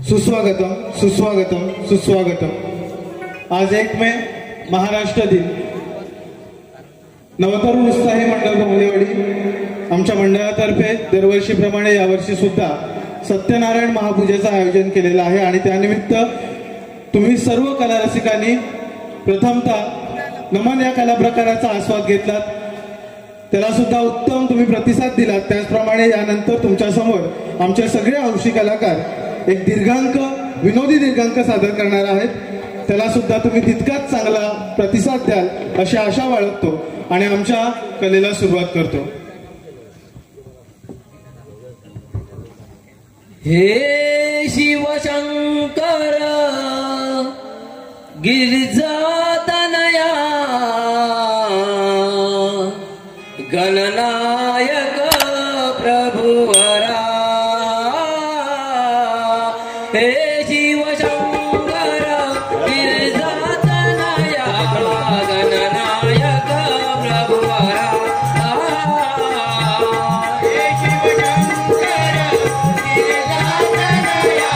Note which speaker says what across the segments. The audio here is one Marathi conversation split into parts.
Speaker 1: सुस्वागतम सुस्वागतम सुस्वागतम। आज 1 मे महाराष्ट्र दिन। नवतरुण उत्साही मंडळ भालेवाडी आमच्या मंडळातर्फे दरवर्षीप्रमाणे यावर्षी सुद्धा सत्यनारायण महापूजेचं आयोजन केलेलं आहे आणि त्यानिमित्त तुम्ही सर्व कला रसिकांनी प्रथमतः नमन या कला प्रकाराचा आस्वाद घेतलात, त्याला सुद्धा उत्तम तुम्ही प्रतिसाद दिलात। त्याचप्रमाणे यानंतर तुमच्या समोर आमचे सगळे हौशी कलाकार एक दीर्घांक विनोदी दीर्घांक सादर करणार आहेत, त्याला सुद्धा तुम्ही तितकाच चांगला प्रतिसाद द्याल अशी आशा बाळगतो आणि आमच्या कलेला सुरुवात करतो।
Speaker 2: हे शिवशंकर गिरिजातनया गणनायक प्रभुवरा, हे शिवशंकर गिरिजातनया गणनायक प्रभुवरा, हे शिवशंकर गिरिजातनया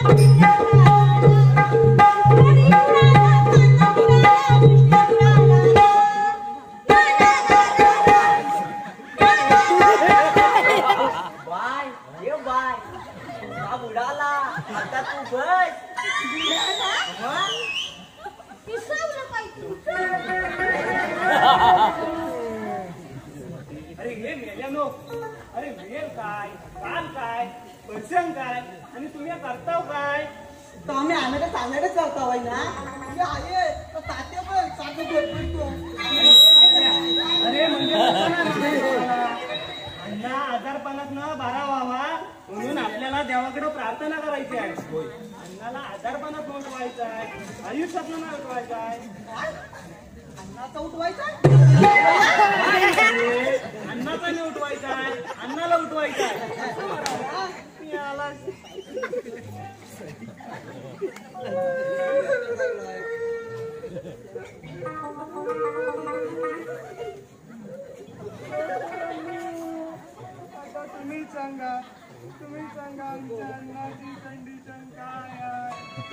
Speaker 3: अरे हे मेल्यानो, अरे मेल काय, काल काय, पर्सन काय, आणि तुम्ही करताव काय?
Speaker 4: तो आम्ही आणायला सांगायलाच करता बाई ना. आहे तात्या पण साधू भेटतो.
Speaker 3: अरे म्हणजे अण्णा आजारपणात न बारा व्हावा म्हणून आपल्याला देवाकडे प्रार्थना करायची आहे. अण्णाला आजारपणात न उठवायचा आहे, आयुष्यात न उठवायचा आहे.
Speaker 4: अन्नाचा उठवायचा
Speaker 3: अण्णाचा नाही उठवायचा आहे, अण्णाला उठवायचा आहे. तुम्ही सांगा आमच्या अन्नाची कंडिशन काय आहे?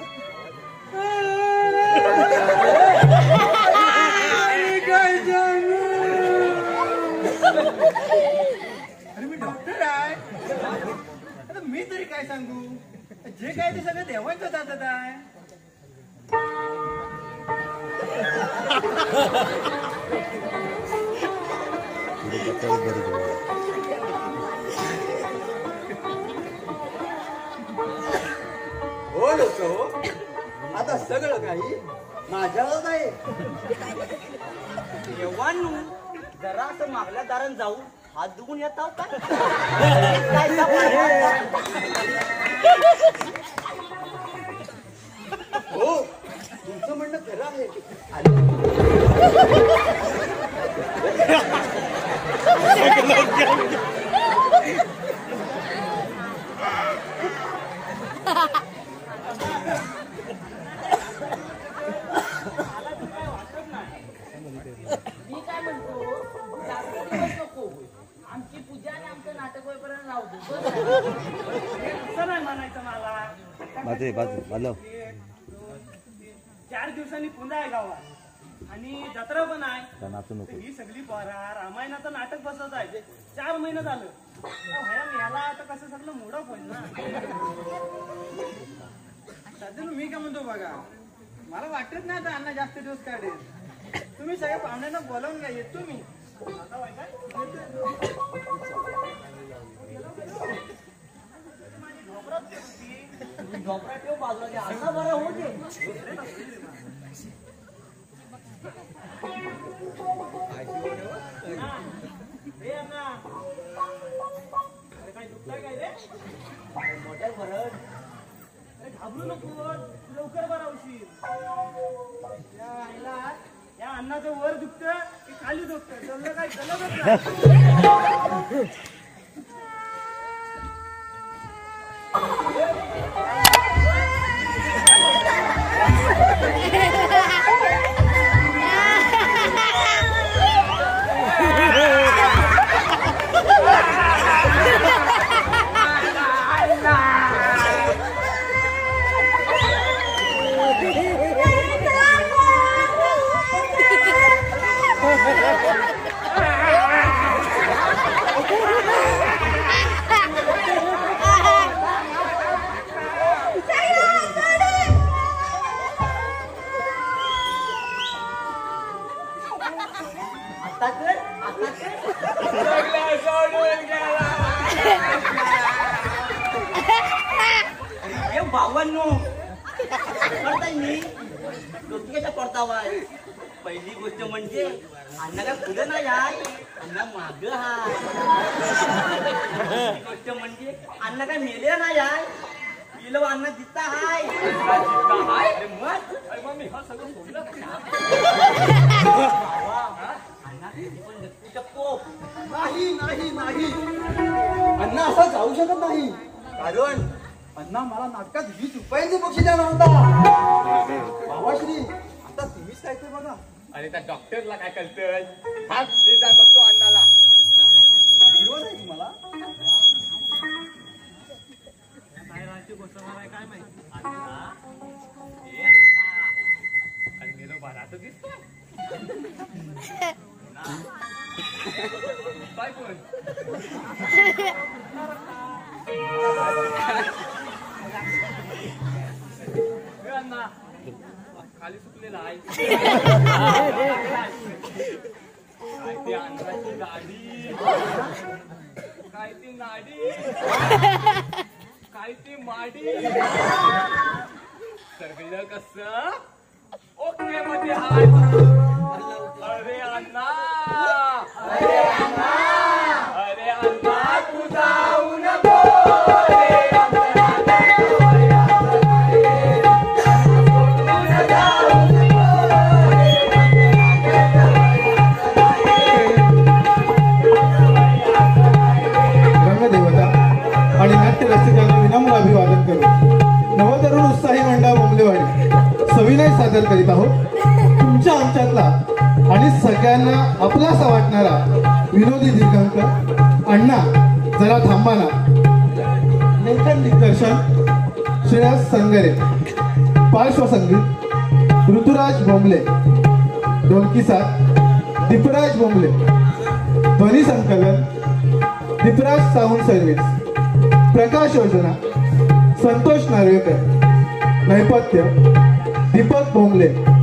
Speaker 3: अरे मी डॉक्टर आहे. आता मी तरी काय सांगू? जे काय ते सगळं देवांचं जातात आहे.
Speaker 4: हो लोक आता सगळं काही माझ्यावरच आहे. देवांनू जरा असं मागल्या दारात जाऊ हात दुखून येत आहो का? हो तुमचं म्हणणं खरं आहे.
Speaker 5: मी काय म्हणतो जास्त दिवस नको. आमची पूजा आणि आमचं नाटक होईपर्यंत राहू दे.
Speaker 3: असं नाही म्हणायचं मला.
Speaker 6: बाजू
Speaker 3: 4 दिवसांनी पुन्हा आहे गावात आणि जत्रा पण आहे.
Speaker 6: नाचू नको.
Speaker 3: ही सगळी पोरा रामायणाचं नाटक बसत आहे. 4 महिने झालं. याला आता कसं सगळं मोडप होईल ना. सध्या मी काय म्हणतो बघा, मला वाटत नाही आता अण्णा जास्त दिवस काढेल. तुम्ही सगळ्या पाहुण्यांना बोलावून घ्या. येतो मी.
Speaker 4: झोपडा ठेव बाजूला असा बरा होऊ दे.
Speaker 3: काय दुखताय काय रे?
Speaker 4: मोठ्या भरत
Speaker 3: घाबरू नको, लवकर बरा होशील. या अन्नाचं वर दुखतं की खाली दुखतं, जमलं काय जमत
Speaker 4: बाबांनो करताय मी डोक्याच्या पडतावा. पहिली गोष्ट म्हणजे अण्णा काय पुढे नाही आहे, अण्णा माग हाय. दुसरी गोष्ट म्हणजे अण्णा काय मेले नाही आहे, पिलो अण्णा दिसता हाय. मग मी हा सगळं सोडलं अण्णा पण नक्की शकतो. नाही नाही नाही अण्णा असा जाऊ शकत नाही. कारण अण्णा मला नाटकात 20 रुपयांचे बक्षीस द्यायला होता. बाबाश्री आता तुम्हीच काय ते बघा.
Speaker 7: अरे त्या डॉक्टरला काय कळतंय? हा मी जाऊन बघतो अण्णाला.
Speaker 4: विरोध आहे तुम्हाला?
Speaker 3: बाराची बसवणार आहे काय माहिती.
Speaker 7: आणि मेलो बारात दिसतो काय कोण अण्णा खाली सुटलेला आहे काय ती अन्नाची गाडी काय ती नाडी काय ती माडी सगळं कसं ओके मध्ये हाय. अरे अण्णा अरे अण्णा अरे अण्णा तू जाऊ नको
Speaker 1: आणि नाट्य रसिकांना विनम्र अभिवादन करू. नवतरुण उत्साही मंडळ बोंबलेवाडी सविनय सादर करीत आहोत. तुमच्या आमच्यातला आणि सगळ्यांना आपलासा वाटणारा विनोदी दीर्घांक अण्णा जरा थांबा ना. लेखन दिग्दर्शन श्रेयस संगरे, पार्श्वसंगीत ऋतुराज बोंबले, ढोलकी साथ दीपराज बोंबले, ध्वनी संकलन दीपराज साऊंड सर्व्हिस, प्रकाश योजना संतोष नार्वेकर, नैपथ्य दीपक बोंबले,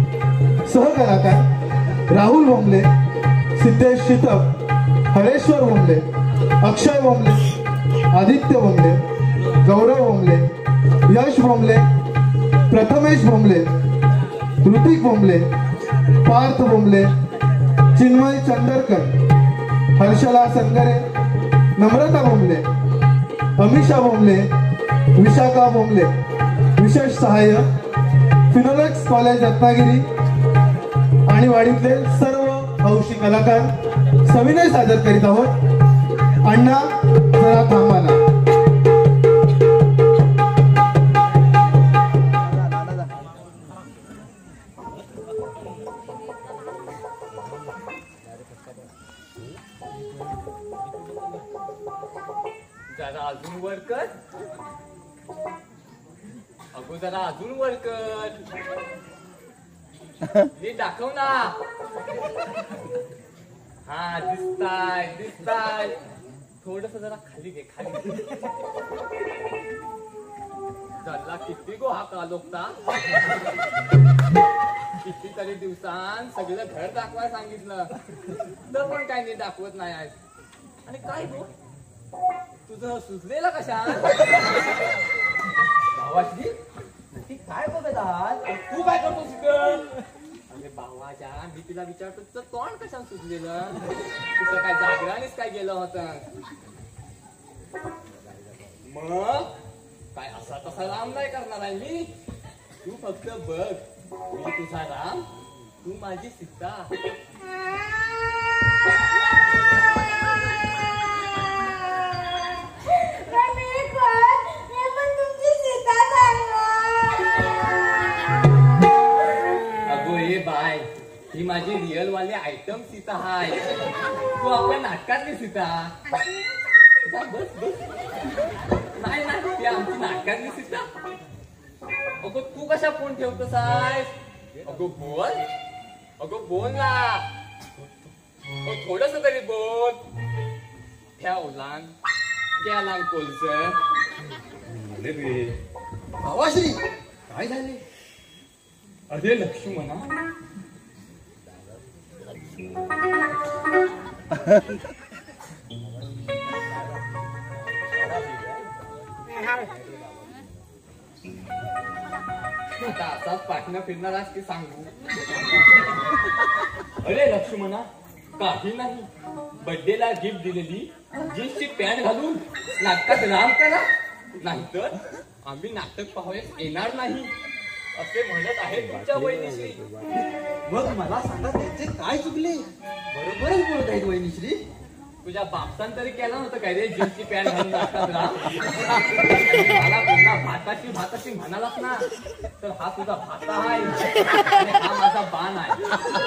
Speaker 1: सहकलाकार राहुल बोंबले, सिद्धेश शितप, हरेश्वर बोंबले, अक्षय बोंबले, आदित्य बोंबले, गौरव बोंबले, यश बोंबले, प्रथमेश बोंबले, ऋतिक बोंबले, पार्थ बोंबले, चिन्मय चंदरकर, हर्षला संगरे, नम्रता बोंबले, अमिषा बोंबले, विशाखा बोंबले. विशेष सहाय्य फिनोलेक्स कॉलेज रत्नागिरी आणि वाडीतले सर्व हौशी कलाकार सविनय सादर करीत आहोत. अण्णा जरा थांबा ना.
Speaker 7: जरा अजून वर कर. अगो जरा अजून वर कर. हे दाखव ना. हा दिसताय दिसताय. थोडस जरा खाली घे खाली. चला किती गो हा कालोखता. कितीतरी दिवसांत सगळं घर दाखवाय सांगितलं तर पण काय नीट दाखवत नाही आहेस. आणि काय गो तुझं सुचलेलं कशा भावाची ती काय बघत आहात. तू काय करतोस इकडं. अरे भावाच्या मी तिला विचारतो तुझं तोंड कशाने सुचलेलं. तुझं काय जागरानेच काय गेलं होतं. मग काय असा तसा राम नाही करणार आहे मी. तू फक्त बघ मी तुझा राम तू माझी सीता. अगो हे बाय ही माझी रिअल वाली आयटम सीता हाय. तू आपल्या नाटकातली सीता. बस बस नाही नाही ती आमची नाटकातली सीता. अगो तू कशा फोन ठेवतोस आहेस. अगो बोल. अगो बोल ना. थोडस तरी बोल. ठेव लांग घ्या लांग कोलच.
Speaker 4: भावाश्री काय झाले.
Speaker 7: अरे लक्ष्मणा आता असाच पाठणं फिरणार आहेस की सांगू. अरे लक्ष्मणा काही नाही. बर्थडेला गिफ्ट दिलेली जीन्सची पॅन्ट घालून नाटकात राम करा नाहीतर आम्ही नाटक पाहायला येणार नाही असे म्हणत आहेत तुमच्या वहिनीश्री.
Speaker 4: मग मला सांगा त्यांचे काय चुकले. बरोबरच बोलत आहेत वहिनीश्री.
Speaker 7: तुझ्या बापसान तरी केला नव्हतं काय रे जीन्सची पॅन्ट घालून नाटकात राम. मला पुन्हा भाताची भाताची म्हणालाच ना तर हा तुझा भाता आहे आणि हा माझा बाण आहे.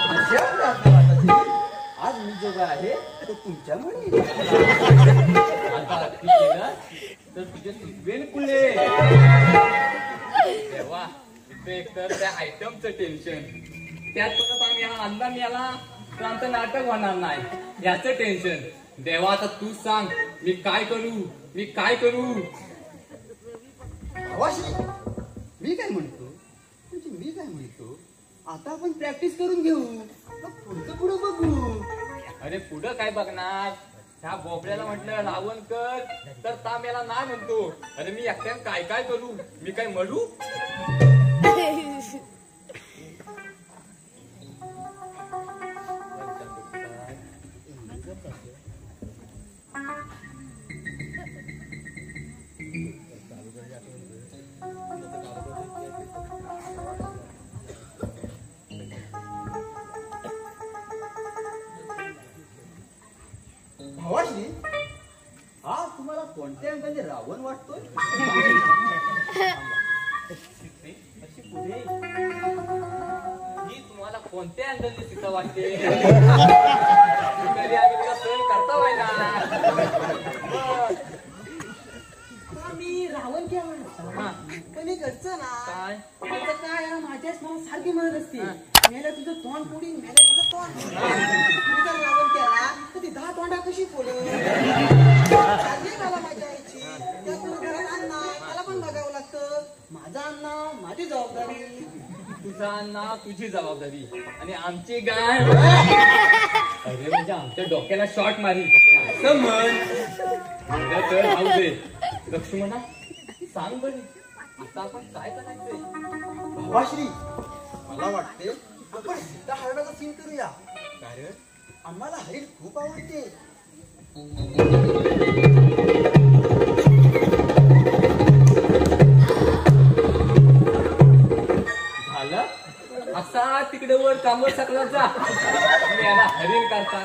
Speaker 4: आज मी जो काय आहे तो तुमच्यामुळे.
Speaker 7: आता अति केलं तर तुझे सुचवेन कुले. तर त्या आयटमचं टेन्शन, त्यात परत आम्ही हा अण्णा मिळाला तर आमचं नाटक होणार नाही याचं टेन्शन. देवा आता तू सांग मी काय करू, मी काय करू.
Speaker 4: भावाश्री, मी काय म्हणतो म्हणजे मी काय म्हणतो आता आपण प्रॅक्टिस करून घेऊ, मग पुढचं पुढं बघू.
Speaker 7: अरे पुढं काय बघणार, ह्या बोबड्याला म्हटलं रावण कर तर तांब्याला नाही म्हणतो. अरे मी एकट्यानं काय काय करू, मी काय मरू.
Speaker 4: भावाश्री, हा तुम्हाला कोणत्या अंगाने रावण वाटतोय?
Speaker 7: अशी पुढे ही तुम्हाला कोणत्या अँगलने सीता वाटते. कधी आम्ही तुला सहन करता
Speaker 3: मी रावण क्या म्हणतो पण हे घरचं ना
Speaker 7: काय
Speaker 3: त्याचं काय आहे, माझ्याच मला सारखी म्हणत असते मेल्या तुझं तोंड पोडी, मेल्या तुझं तोंड. मी जर रावण केला तर ती 10 तोंडा कशी फोडून मला माझ्या आईची त्यातून घरात अण्णा त्याला पण बघावं लागतं. माझा अण्णा माझी जबाबदारी,
Speaker 7: तुझा अण्णा तुझी जबाबदारी आणि आमची गाय. अरे म्हणजे आमच्या डोक्याला शॉट मारी असं म्हण. तर राहू दे. लक्ष्मणा सांग बरी आता आपण काय करायचंय.
Speaker 4: भावाश्री, मला वाटते आपण सीता हरणाचा सीन करूया, कारण आम्हाला हरिण खूप आवडते.
Speaker 7: झालं असा तिकडे वर कामवर सकला जा. मी याला हरिण करता.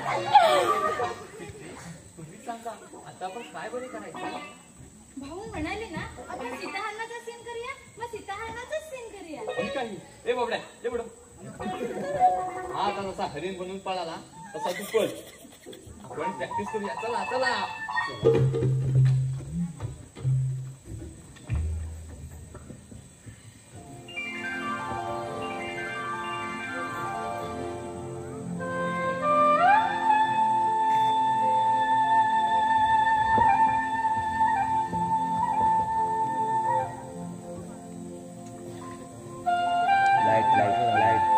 Speaker 7: तुम्ही सांगा आता आपण काय बरे करायचं.
Speaker 5: भाऊ म्हणाले ना आपण सीताहरणाचा सीन करूया, मग सीताहरणाचाच सीन करूया.
Speaker 7: ठीक आहे. ए बाबड्या ए बड हा आता जसा हरिण बनून पळाला तसा तू पळ. आपण प्रॅक्टिस करूया. चला चला.
Speaker 6: Light light light.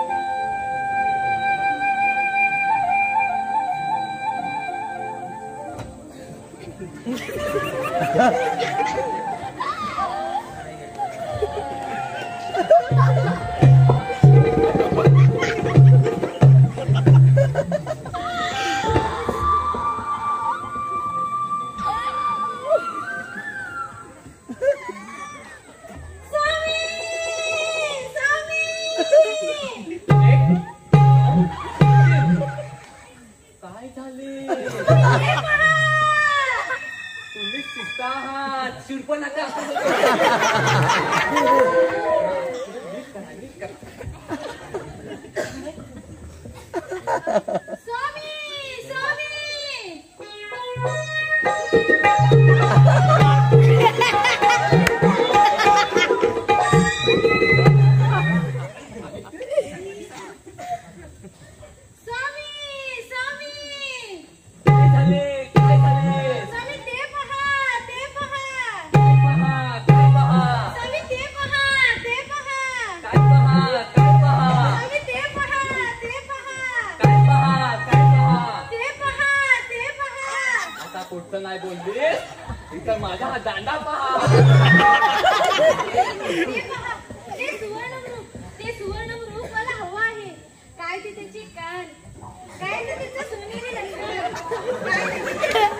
Speaker 7: काय झाले. तुम्ही सीता आहात, शिरपण नका.
Speaker 5: स्वामी स्वामी स्वामी स्वामी
Speaker 7: काय झाले, काय झाले.
Speaker 5: स्वामी ते पहा, ते पहा.
Speaker 7: काय पहा, काय पहा.
Speaker 5: स्वामी ते पहा, ते पहा.
Speaker 7: काय पहा, काय पहा.
Speaker 5: स्वामी ते पहा, ते पहा.
Speaker 7: काय पहा, काय पहा.
Speaker 5: ते पहा, ते पहा.
Speaker 7: आता कुठचं नाही बोललीस, इथं माझा हा दांडा पहा.
Speaker 5: ते पहा, ते सुवर्णमृग मला हवं आहे. काय ते त्याची कान, काय ते त्याचं सोनेरी लंगर, काय ते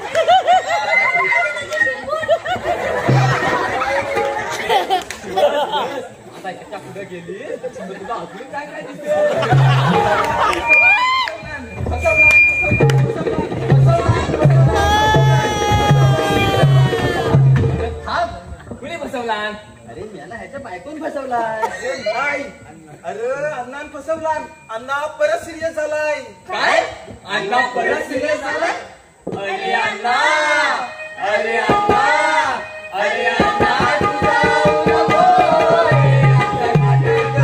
Speaker 7: आता ह्याच्या पुढे गेली तर तुला अजून काय काय दिसते. कुणी बसवला.
Speaker 4: अरे मला ह्याच्या बायकोन फसवलाय.
Speaker 3: नाही, अरे अण्णा फसवला. अण्णा परत सिरियस झालाय.
Speaker 7: काय अण्णा परत सिरियस झाला. अरे अण्णा, अरे अण्णा, अरे अण्णा तुझा नको रे.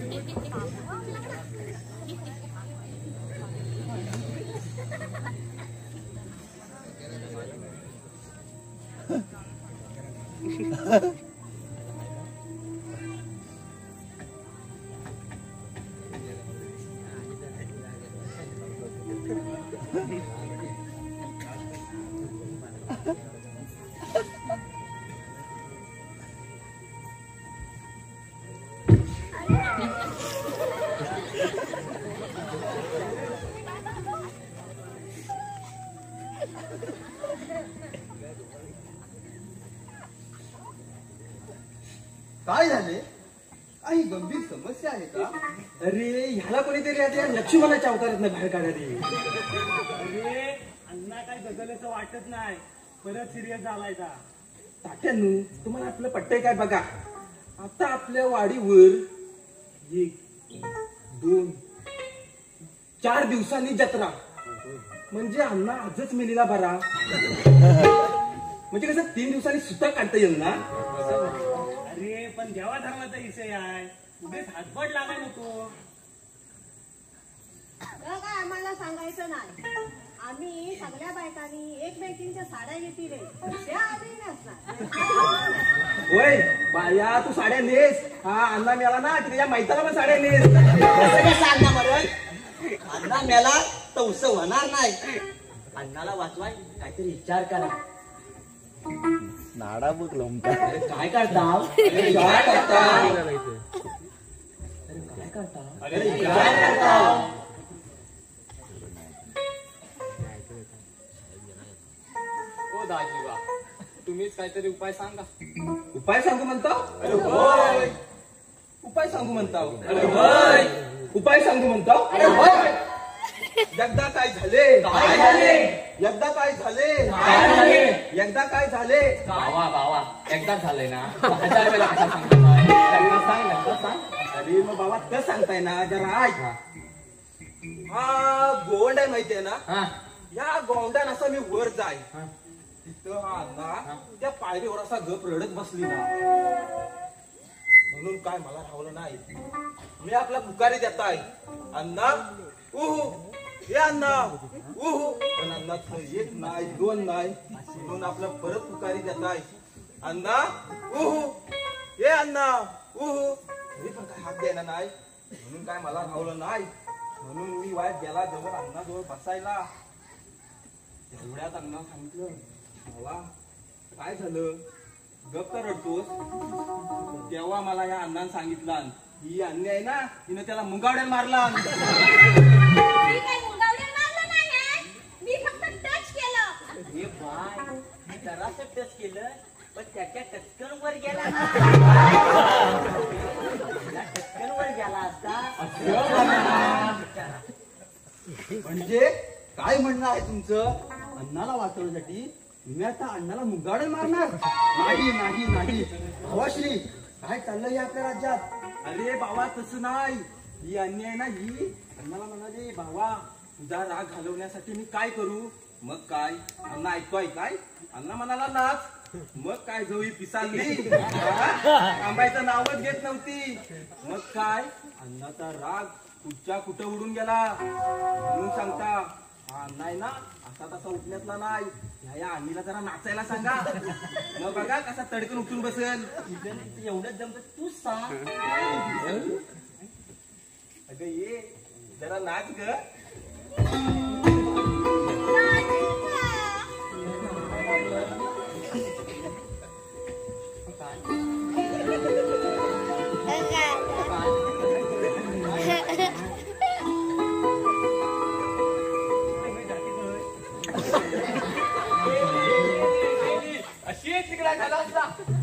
Speaker 4: काय झाले? काही गंभीर समस्या आहे का? अरे ह्याला कोणीतरी आता या लक्ष्मणाच्या अवतारात बाहेर काढायला.
Speaker 8: अरे अण्णा काय जगलेचं वाटत नाही, परत सिरियस झालाय का?
Speaker 4: तात्यानू तुम्हाला आपलं पट्टय काय बघा. आता आपल्या वाडीवर 1, 2, 4 दिवसांनी जत्रा. म्हणजे अण्णा आजच मेलीला बरा. म्हणजे कसं 3 दिवसांनी सुद्धा काढता येईल ना.
Speaker 8: अरे पण देवा धर्माचा विषय आहे, उगेच हातबड लागाय नको.
Speaker 5: काय आम्हाला सांगायचं नाही. आम्ही सगळ्या बायकांनी एकमेकींच्या साड्या घेतील, त्या आधी नसणार.
Speaker 4: होय बाया तू साड्या नेस. हा अण्णा मेला ना तिच्या मैताला पण साड्या नेस.
Speaker 3: सांग ना मरण. अण्णा मेला तर उत्सव होणार नाही. अण्णाला वाचवाय काहीतरी विचार करा.
Speaker 6: नाडा बघ लोमता.
Speaker 3: काय करता?
Speaker 4: काय करता?
Speaker 3: काय करता?
Speaker 7: हो दाजीबा, तुम्हीच काहीतरी उपाय सांगा.
Speaker 4: उपाय सांगू म्हणता? अरे होय. उपाय सांगू म्हणता? अरे होय. उपाय सांगू म्हणता? अरे होय. एकदा काय झाले?
Speaker 3: काय झाले?
Speaker 4: एकदा काय झाले?
Speaker 3: काय झाले?
Speaker 4: एकदा काय झाले?
Speaker 7: बावा एकदा झालंय ना, 1000 वेळा कशा सांगताय? एकदा सांग.
Speaker 4: अरे मग बाबा कसं सांगताय ना जरा ऐक. हा गोवंड आहे माहितीये ना.
Speaker 7: हा
Speaker 4: या गोवंड्यान असं मी वर जाय. तिथं हा अण्णा त्या पायरीवर असा गप रडत बसली ना. म्हणून काय मला राहवलं नाही. मी आपला पुकारी देताय, अण्णा उहू. हे अण्णा उहू. पण अण्णा 1 नाही 2 नाही, म्हणून आपलं परत पुकारी देताय, अण्णा उहू. हे अण्णा उहू. तरी पण काय हात द्यायला नाही. म्हणून काय मला राहवलं नाही. म्हणून मी वाईट गेला जवळ अण्णा जवळ बसायला. तेवढ्यात अण्णा सांगितलं, भावा काय झालं, गप का रडतोस? तेव्हा मला या अण्णानं सांगितलं, ही अन्य आहे ना, हिनं त्याला मुंगावड्याला मारला.
Speaker 5: मी काय मुंगावड्या मारलं नाही, मी फक्त टच केलं.
Speaker 3: हे बाय, मी जरासं टच केलं, पण त्याच्या टचकन वर गेला ना. टचकन वर गेला असता.
Speaker 4: म्हणजे काय म्हणणं आहे तुमचं? अण्णाला वाचवण्यासाठी मी आता अण्णाला मुंगावड्याला मारणार? नाही नाही नाही भावाश्री, काय चाललंय आपल्या राज्यात? अरे बाबा तसं नाही. ही अन्य आहे ना, ही अण्णाला म्हणाले, भावा तुझा राग घालवण्यासाठी मी काय करू? मग काय अण्णा ऐकतोय काय? अण्णा म्हणाला नाच. मग काय जवळ पिसालली, थांबायचं नावच घेत नव्हती. मग काय अण्णाचा राग कुठच्या कुठं उडून गेला. म्हणून सांगता नाही ना, असा तसा उठण्यातला नाही. या अन्नीला जरा नाचायला सांगा. मग बघा कसा तडकन उठून बसेल.
Speaker 3: एवढं जमत तूच सांग.
Speaker 4: अगं ये जरा नाच ग.
Speaker 7: अशी एक तिकडा झाला असता.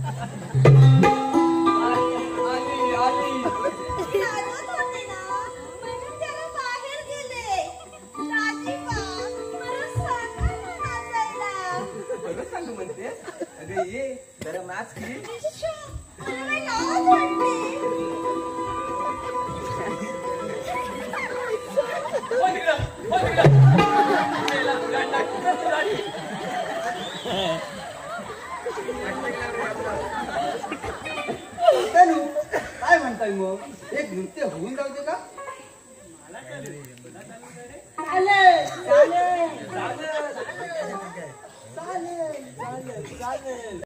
Speaker 5: नाचत होते ना, म्हणून त्याला बाहेर गेले. दाजीबा, मला सांगा ना नाचायला.
Speaker 4: सगळं सांगू म्हणतेस? अगं ये जरा नाच की.
Speaker 5: इश्शो, मला काही लाज वाटते.
Speaker 4: काय म्हणताय मग? एक नृत्य होऊन जाऊ दे का?
Speaker 3: चालेल चालेल चालेल चालेल चालेल चालेल.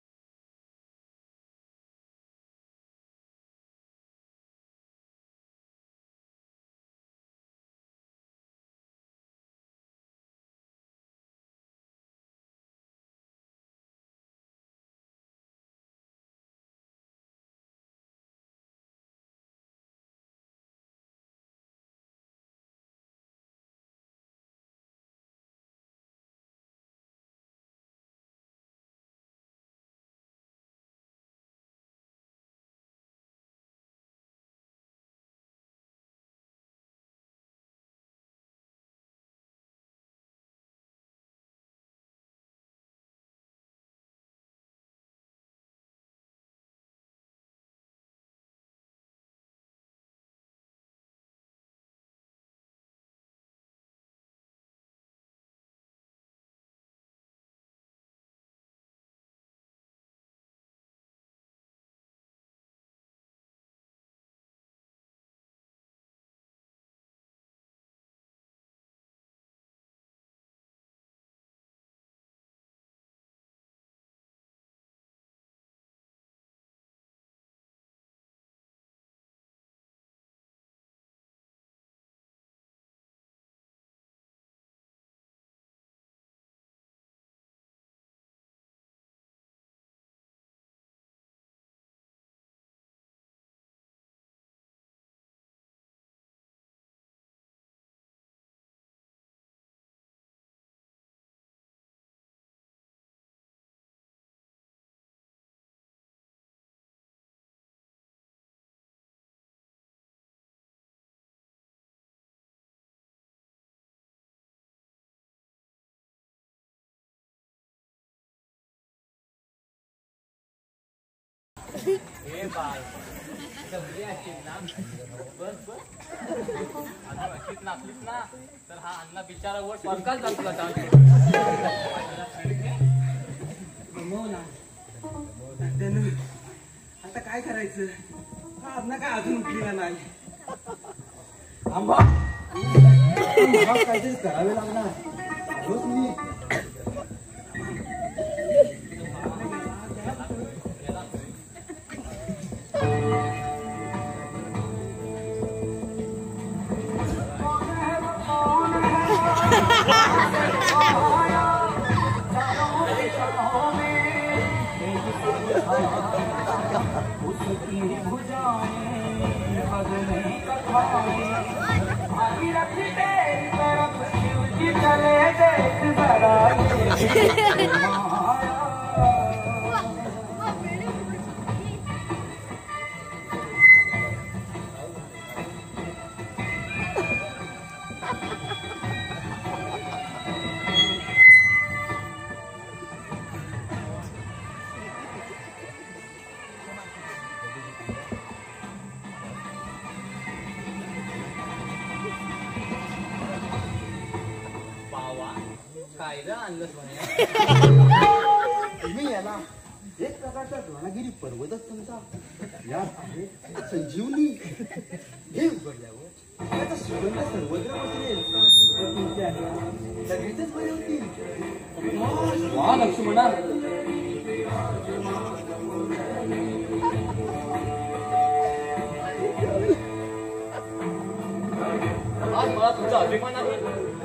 Speaker 7: ए बाय जमली अशील ना बस बस आता अशीच नाचलीस ना तर हा अण्णा बिचारा वर स्वर्गात जातो आता
Speaker 3: काय करायचं? हा अण्णा काय अजून उठलेला नाही.
Speaker 4: आंबा काहीतरी करावे लागणार. रोज मी तुम्ही याला एक प्रकारचा द्रोणागिरी पर्वतच समजा. यात आहे संजीवनी. हे उघडल्यावर त्याचा सुगंध सर्वत्र पसरेल. सगळीच बरे होतील.
Speaker 7: वा लक्ष्मणा, आज मला तुझा अभिमान आहे.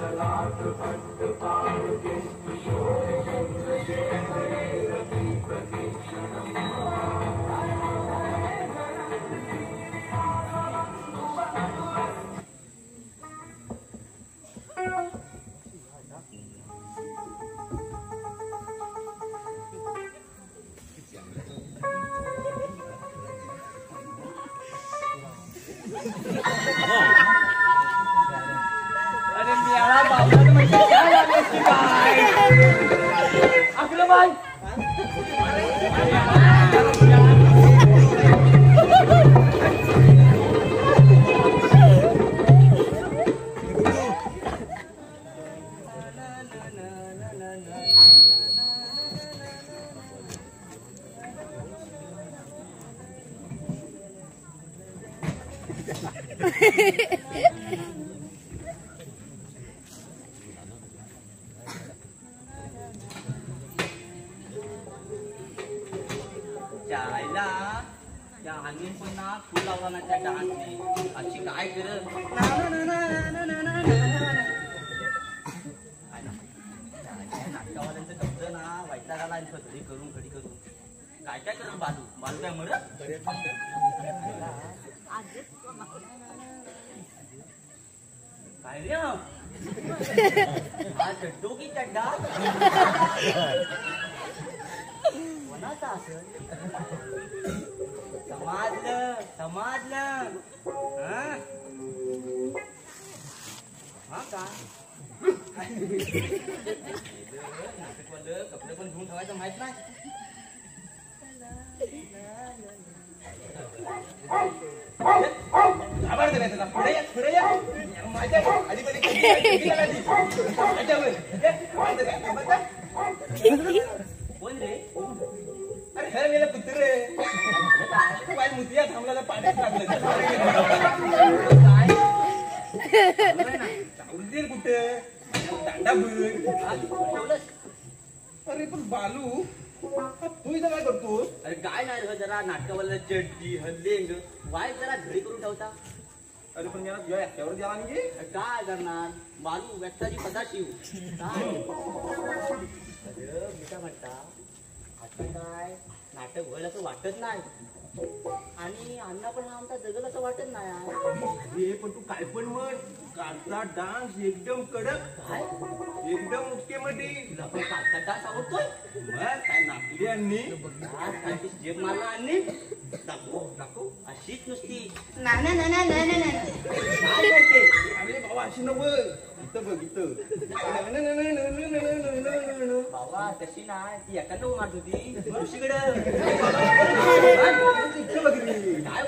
Speaker 7: अरे मेळा बाबा म्हणजे काय लागली काय अग्रवाल
Speaker 4: जायला त्या आम्ही पण ना फुल लावला ना त्या डान्सने अशी काय करत नाटकावाल्यांचं शब्द ना वैतागाला आणि घडी करून काय काय करत बालू काय म्हणत काय रे हा चड्डो की चड्डा कोणाचा असेल समजलं हा का नाटकवालं कपडे पण धुवून ठेवायचं माहित नाही पुढे या माझ्या कोण रे अरे हे मेला कुत्र रे काय मुतिया थांबला पाण्यात लागलं काय कुठे दांडा अरे पण बालू तू इथं काय करतोस अरे काय नाही जरा नाटकावाला चड्डी हल्लेंग वाय जरा घरी करून ठेवता अरे पण याला एकट्यावर द्यावा म्हणजे काय करणार बालू व्यक्ताची पदाशिव काय अरे मी काय म्हणता आता काय नाटक व्हायला असं वाटत नाही आणि अण्णा पण आमचा जगल असं वाटत नाही पण तू काय पण म्हण कालचा डान्स एकदम कडक काय एकदम ओके मध्ये कालचा डान्स आवडतोय मग काय नाचली आणि काय स्टेप मारला आणि दाखव अशीच नुसती काय करते अरे बाबा अशी नको इथं बघ इथं बाबा तशी नाही ती एखादं मारत होती दुसरीकडे काय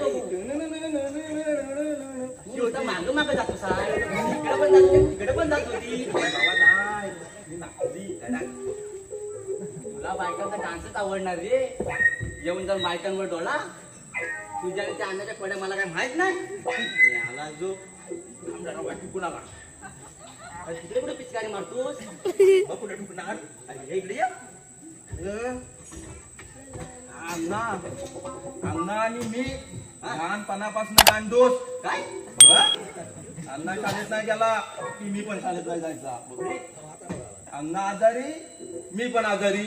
Speaker 4: बघू माग जातो साय इकडे पण जात तिकडे पण जात होती तुला बायकांचा डान्सच आवडणार रे येऊन जाऊन बायकांवर डोळा तुझ्या त्या अन्नाच्या कोड्या मला काय माहित नाही आला जो वाटू कुणाला तिकडे कुठे पिचकारी मारतोस कुठे ठुकणार अरे इकडे या अण्णा आणि मी लहानपणापासून गांडोस काय अण्णा शाळेत नाही गेला की मी पण शाळेत नाही जायचा अण्णा आजारी मी पण आजारी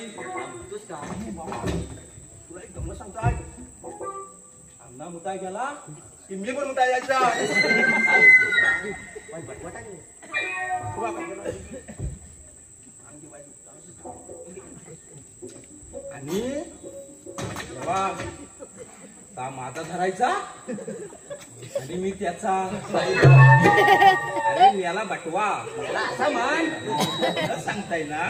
Speaker 4: तुला एक गंमत सांगता अण्णा मुताय गेला की मी पण मुताय जायचा आणि ता माझा धरायचा आणि मी त्याचा अरे याला बटवा मला असा मान सांगताय ना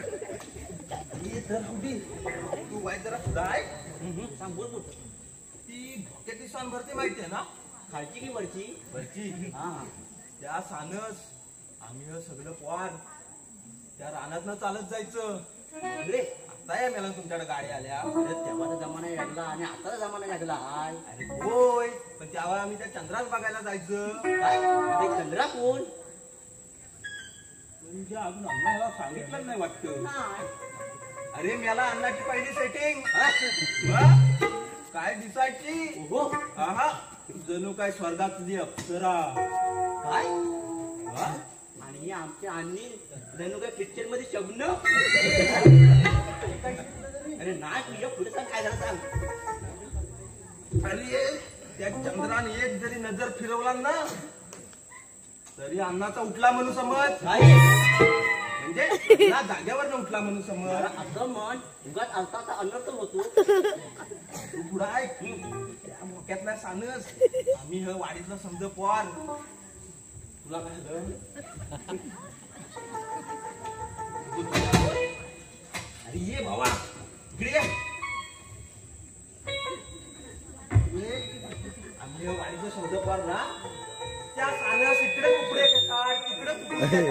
Speaker 4: तू वाईट जरा सुद्धा आहे सांग बोल ती भोक्याची सण भरती माहितीये ना खालची की वरची हा त्या सानस आम्ही सगळं पोर त्या रानात चालत जायचं रे आता मला तुमच्याकडे गाडी आल्या तेव्हाचा जमाना लागला आणि आताचा जमाना लागला अरे होय पण तेव्हा आम्ही त्या चंद्रात बघायला जायचं काय चंद्रा कोण म्हणजे अजून अण्णाला सांगितलं नाही वाटतं अरे मला अण्णाची पहिली सेटिंग काय दिसायची हा जणू काय स्वर्गातली अप्सरा काय आणि आमच्या अन्नी जणू काय पिक्चर मध्ये शब्न अरे नाही तुझ्या पुढे सांग काय झालं सांग अरे त्या चंद्राने एक जरी नजर फिरवला ना तरी अन्नाचा उठला म्हणून समज म्हणजे जाग्यावर न उठला म्हणून समज असं म्हण उगाच अर्थाचा अनर्थ होतो तू पुढं ऐक त्या मोक्यातला सानस आम्ही हे वाडीतला समज पोर तुला काय झालं अरे ये बाबा इकडे आम्ही वाडीचा शब्द पोर ना त्या सानस इकडे कुकडे काढ तिकडे कुकडे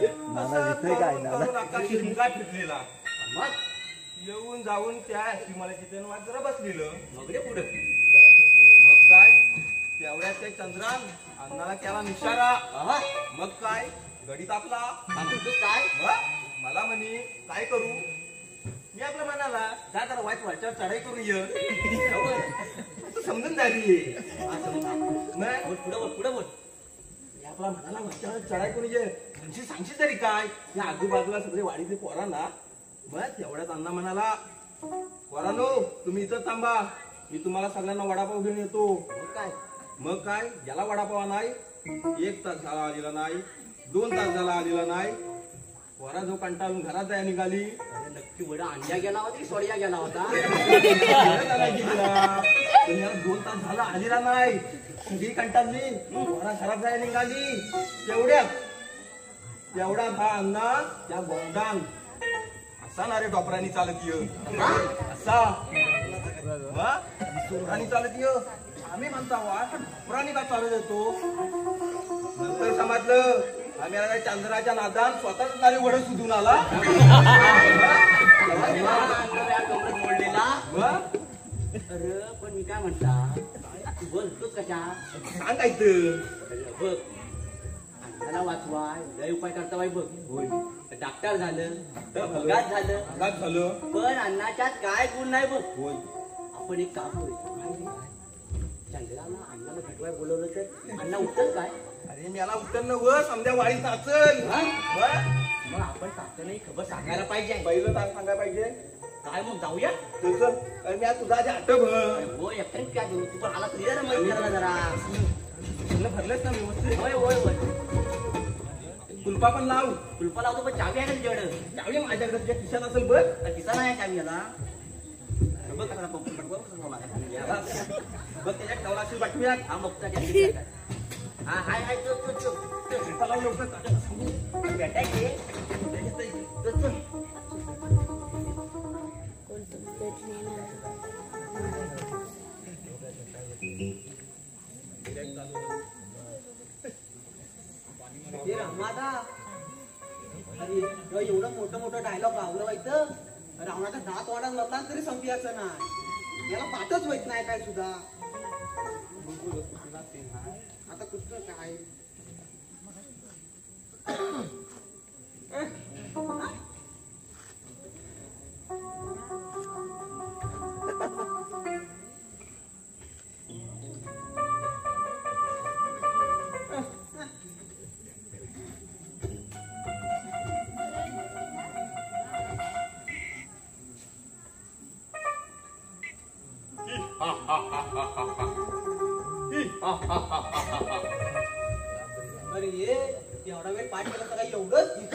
Speaker 4: काढ फिरलेला मग येऊन जाऊन त्या हिमालयाची जरा बसलेलं मग रे पुढे मग काय तेवढ्यात ते चंद्रान अण्णाला केला निशारा. मग काय गडी तापला. काय मला म्हणे काय करू. मी आपल्या मनाला जा जरा वाईट वरच्यावर चढाई करून ये. समजून झाली पुढे बोल. आपला मनाला वरच्यावर चढाई करून ये म्हणजे सांगशील तरी काय. या आजूबाजूला सगळे वाडीचे पोरांना. मग तेवढ्यात अण्णा म्हणाला पोरांनो तुम्ही इथं थांबा. मी तुम्हाला सगळ्यांना वडापाव घेऊन येतो. मग काय याला वडापाव नाही. 1 तास झाला आलेला नाही. 2 तास झाला आलेला नाही. पोरा जो कंटाळून घरात जाय निघाली.
Speaker 3: नक्की वडा अंड्या गेला होता की सोडिया गेला होता.
Speaker 4: 2 तास झाला आलेला नाही. सगळी कंटाळली. पोरा घरात जाय निघाली. तेवढ्यात हा अण्णा त्या गोंडान असा ना रे डॉपरांनी चालत ये. असा डॉपरांनी चालत ये. आम्ही म्हणता वा डॉपरांनी का चालत येतो. नंतर समजलं आम्ही चंद्राच्या नादान स्वतःच नारी वड सुधून आला.
Speaker 3: अरे पण मी काय म्हणता तू बोलतोस कशा
Speaker 4: सांगायचं
Speaker 3: बघ. अण्णाला वाचवाय लय उपाय करता बाई बघ. डॉक्टर झालं अपघात झालं पण अण्णाच्यात काय गुण नाही बघ. आपण एक काम करूया. चंद्राला अण्णाला भेटवाय बोलवलं तर अण्णा उठल काय.
Speaker 4: अरे मी याला उत्तर व समजा वाढी नाचल.
Speaker 3: मग आपण तात्याने खबर सांगायला पाहिजे.
Speaker 4: पहिलं तास सांगायला पाहिजे.
Speaker 3: काय मग जाऊया
Speaker 4: तुझं मी आज तुझा आधी आटप
Speaker 3: हो एकट्याने काय देऊ. तू पण आला तरी जरा मदत करायला जरा
Speaker 4: भरलेच ना व्यवस्थित.
Speaker 3: होय
Speaker 4: कुलपा पण लाव.
Speaker 3: कुलपा लावतो पण चावी आहे का तुझ्याकडे.
Speaker 4: चावी माझ्याकडे तुझ्या खिशात असेल बघ.
Speaker 3: किसा नाही चावी याला बघ
Speaker 4: त्याच्यात ठेवला असेल बाटम्यात.
Speaker 3: हा बघता हा हाय भेटायचे. एवढं मोठं डायलॉग लावलं व्हायचं. रावणाचा दात वाढत नसला तरी संपयाचं नाही. याला पाठच होत नाही काय सुद्धा. आता कुठं काय अरे ये एवढा वेळ पाठ केला तर एवढंच.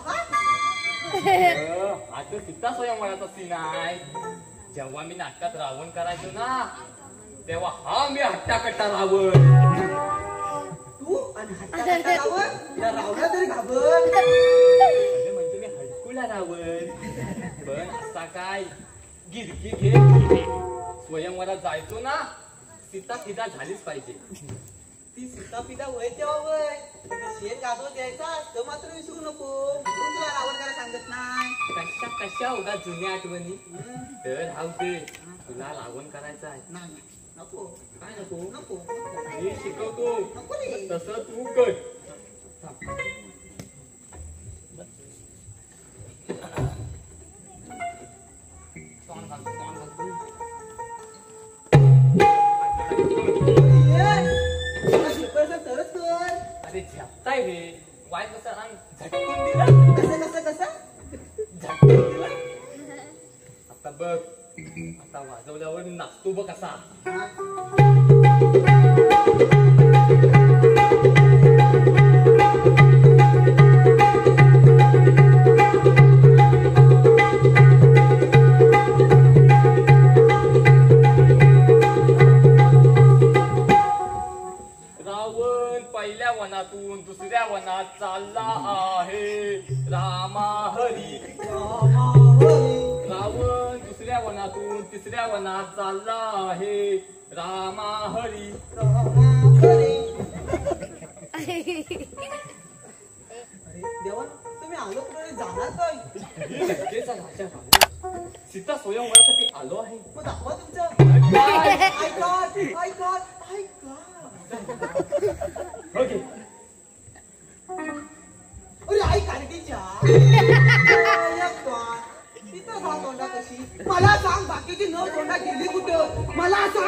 Speaker 7: आता सीता स्वयंवराचा सीन आहे. जेव्हा मी नाटकात रावण करायचो ना तेव्हा हा मी हट्टाकट्टा रावण.
Speaker 3: तू आणि हट्टा रावण या रावणा तरी घाबर.
Speaker 7: म्हणजे मी हडकुला रावण. पण असा काय गिरकी घे स्वयंवरात जायचो ना सीता फिदा झालीच पाहिजे.
Speaker 3: ती सीता पिता वय तेव्हा वय शेर गाजव द्यायचा असतं मात्र विसरू नको. तुला रावण करायला सांगत नाही.
Speaker 7: कशा उगा जुन्या आठवणी. तर राहू दे तुला रावण करायचं आहे.
Speaker 3: नको
Speaker 7: काय नको
Speaker 3: नको
Speaker 7: मी शिकवतो
Speaker 3: नको रे.
Speaker 7: तसं तू कर.
Speaker 3: तरच कर.
Speaker 7: अरे झपताय रे वाय कसा झटकून दिला.
Speaker 3: कसं
Speaker 7: झटकून दिला. आता बघ आता वाजवल्यावर नाचतो बघ कसा. रावण पहिल्या वनातून दुसऱ्या वनात चालला आहे. रामा हरी. रावण दुसऱ्या वनातून तिसऱ्या वनात चालला आहे. रामा हरी.
Speaker 3: देवा तुम्ही आलो कुठे जाणार काय.
Speaker 7: लंकेचा राजा रावण सीता स्वयंवरासाठी आलो आहे.
Speaker 3: मग दाखवा तुमचं.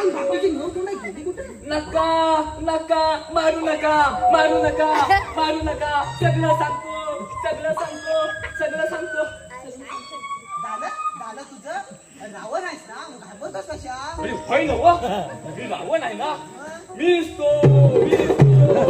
Speaker 3: आई बापाची नऊ तोंड गेली कुठे
Speaker 7: नका नका मारू नका मारू नका मारू नका सगळं सांगतो सगळं सांगतो सगळं सांगतो.
Speaker 3: दादा दादा तुझं रावण आहेस ना मग घाबरतोस कशा
Speaker 7: अरे होय ना व मी रावण आहे ना मीच तो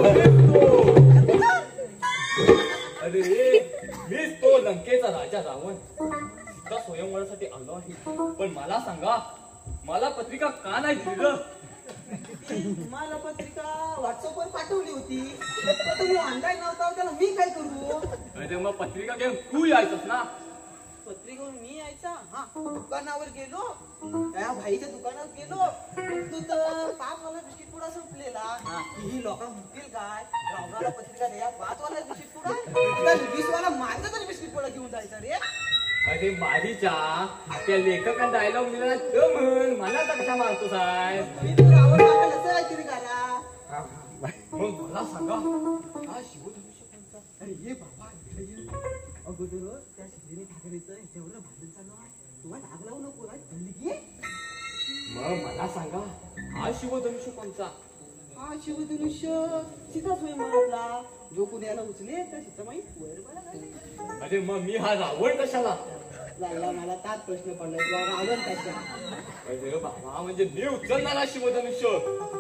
Speaker 7: अरे मीच तो लंकेचा राजा रावण का स्वयंवरासाठी आलो आहे. पण मला सांगा मला पत्रिका का नाही दिलं.
Speaker 3: मला पत्रिका व्हॉट्सअपवर पाठवली होती पण तुम्ही ऑनलाईन नव्हता त्याला मी काय करू.
Speaker 7: अरे मग पत्रिका घेऊन तू यायचंस ना.
Speaker 3: पत्रिकेवर मी यायचा हा दुकानावर गेलो त्या भाईच्या दुकानावर गेलो तू तर पाच वाला बिस्किट पुडा संपलेला ही लोक म्हणतील काय रावणाला पत्रिका द्या 5 वाला बिस्किट पुडा 20 वाला माझं तरी बिस्किट पुडा घेऊन जायचा रे.
Speaker 7: अरे माझीच्या त्या लेखकांना डायलॉग लिहिला तो म्हण मला तर कशा मारतो साहेब.
Speaker 3: मी तू रावण वाटेल असं आहे तरी करा.
Speaker 7: मग मला सांगा हा शिवधनुष्य कोणता.
Speaker 3: अरे ये बाबा अगोदर त्या शिंदे ठाकरेचं तेवढं भांडण चालू आहे तुम्हाला आग लावू नको ना जल्दी घे.
Speaker 7: मग मला सांगा हा शिवधनुष्य कोणता.
Speaker 3: हा शिवधनुष्य सीता स्वयंवरातला जो कोणी याला उचले तर सीतामाई वर बळा.
Speaker 7: अरे मग मी हा रावण कशाला.
Speaker 3: लागला मला त्यात प्रश्न पडला तुला रावण कशा.
Speaker 7: अरे बाबा म्हणजे मी उचलणारा शिवधनुष्य.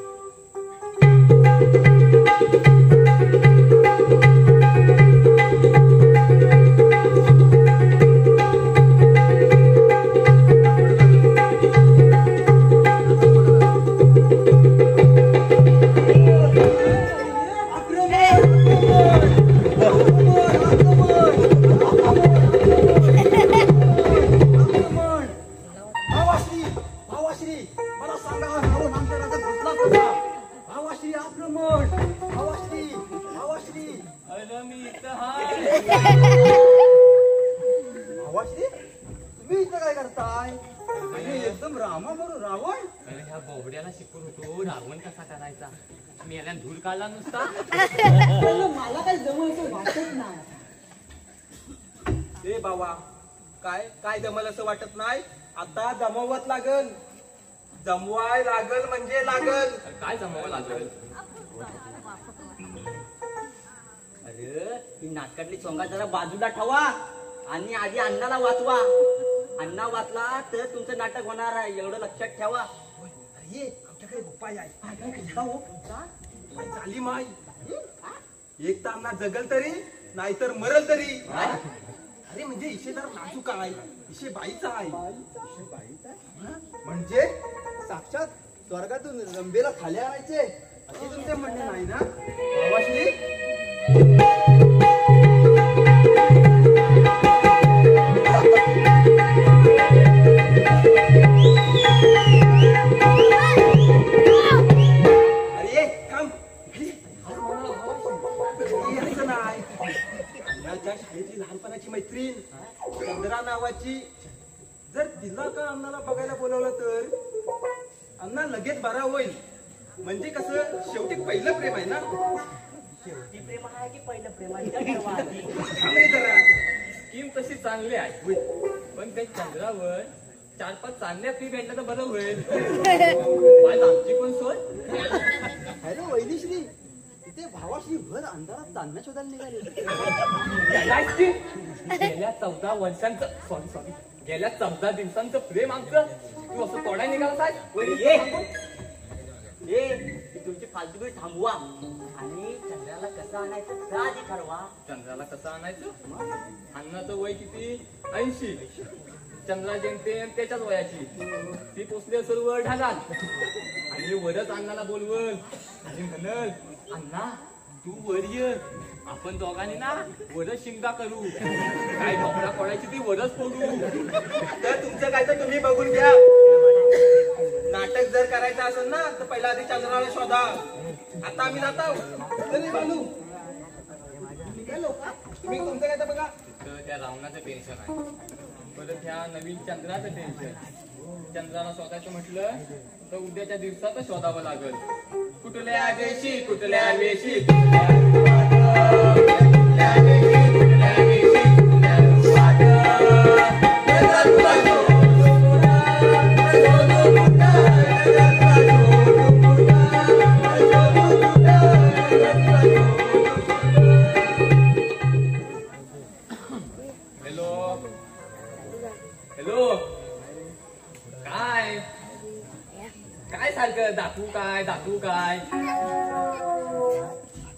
Speaker 3: एकदम रामा बरोबर रावण.
Speaker 7: अरे ह्या बोबड्याला शिकून होतो रावण कसा करायचा. मी याला धूर काढला नुसता.
Speaker 3: मला काही जमवायचं वाटत नाही.
Speaker 4: ए बाबा काय काय जमल असं वाटत नाही. आता जमवत लागल जमवाय लागल म्हणजे लागल.
Speaker 7: काय जमावं लागेल.
Speaker 9: अरे ही नाटकातली चोंगा जरा बाजूला ठेवा आणि आधी अण्णाला वाचवा. अण्णा वाचला तर तुमचं नाटक होणार आहे एवढं लक्षात ठेवा.
Speaker 4: अरे आमच्याकडे उपाय आहे. झाली माय एक तर अण्णा जगल तरी नाहीतर मरल तरी. अरे म्हणजे इशे जरा नाजूक आहे. इशे बाईचा आहे. म्हणजे साक्षात स्वर्गातून रंबेला खाली आणायचे असे तुमचे म्हणणे नाही ना भावाश्री. अरे काम असं नाही. अण्णाच्या शाळेतली लहानपणाची मैत्रीण चंद्रा नावाची जर तिला का अण्णाला बघायला बोलावलं तर अण्णा लगेच बरा होईल. म्हणजे कसं शेवटी पहिलं प्रेम आहे ना.
Speaker 9: शेवटी प्रेम आहे की पहिलं प्रेम आहे.
Speaker 4: थांबे जरा.
Speaker 7: स्कीम तशी चांगली आहे पण त्या चंद्रावर 4-5 चांगल्या फ्री भेटल्या तर बरं होईल. आमची पण सोय.
Speaker 3: अरे वैलीश्री इथे भावाश्री भर अंधारात चांदण्या शोधायला निघाले.
Speaker 7: गेल्या 14 वर्षांचं सॉरी गेल्या 14 दिवसांचं प्रेम आमचं तू असं तोडाय निघाला
Speaker 9: ए तुमची फालतूगिरी थांबवा आणि चंद्राला कसं आणायचं का आधी ठरवा.
Speaker 7: चंद्राला कसं आणायचं. अण्णाचं वय किती 80. चंद्रा जेमते त्याच्याच वयाची ती पोचली असेल वर ढगात आणि वरच अण्णाला बोलवल आणि म्हणल अण्णा तू वर ये आपण दोघांनी ना वरच शिमगा करू. काय ढोकळा फोडायची ती वरच फोडू.
Speaker 4: तर तुमचं काय तर तुम्ही बघून घ्या. नाटक जर करायचं असेल ना तर पहिला आधी चंद्राला शोधा. आता आम्ही जातो. चल बालू तुम्ही तुमचं काय तर बघा.
Speaker 7: तर त्या रावणाचं टेन्शन आहे. परत ह्या नवीन चंद्राचं टेन्शन. चंद्राला शोधायचं म्हटलं तर उद्याच्या दिवसातच शोधावं लागल. कुठल्या देशी कुठल्या वेशी कुठल्या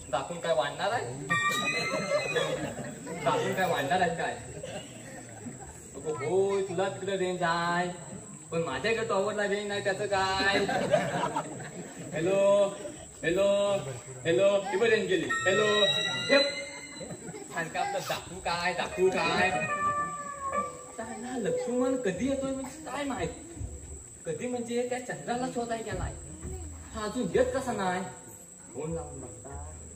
Speaker 7: दाखवून काय वाढणार आहे? दाखवून काय वाढणार आहे काय? हो तुला तिकडे रेंज आहे पण माझ्याकडे टॉवरला रेंज नाही त्याचं काय? हॅलो हॅलो हॅलो ती रेंज गेली. हॅलो सांगा आपलं दाखवू काय दाखवू काय? त्याला लक्ष्मण कधी येतोय म्हणजे काय माहित? कधी म्हणजे त्या चंद्राला शोधाय गेलाय हा अजून येत कसा नाही? फोन लावून बघता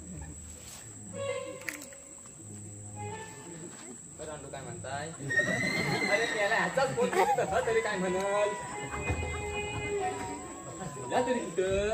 Speaker 7: काय म्हणताय? अरे त्याला ह्याचाच फोन तसा तरी काय म्हणाल? तरी कुठं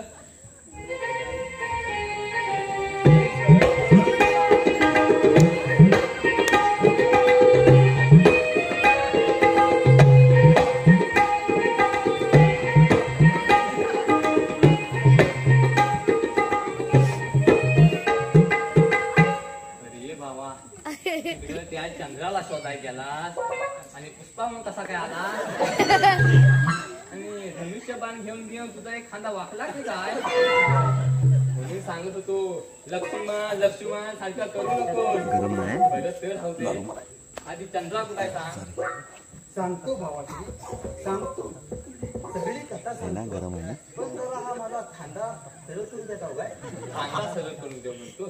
Speaker 7: त्या चंद्राला शोधाय गेलास आणि पुष्पा मग कसा काय आला? आणि धनुष्यबाण घेऊन घेऊन तुझा एक खांदा वाकला की काय? म्हणून सांगत होतो लक्ष्मण लक्ष्मण सारखं करू नको. बरं तर राहू दे. आधी चंद्रा कुठे सांग?
Speaker 4: सांगतो भावाची सांगतो. सगळी कथा सांगतो पण जरा हा मला खांदा सरळ करून देता काय?
Speaker 7: खांदा सरळ करून देऊ म्हणतो.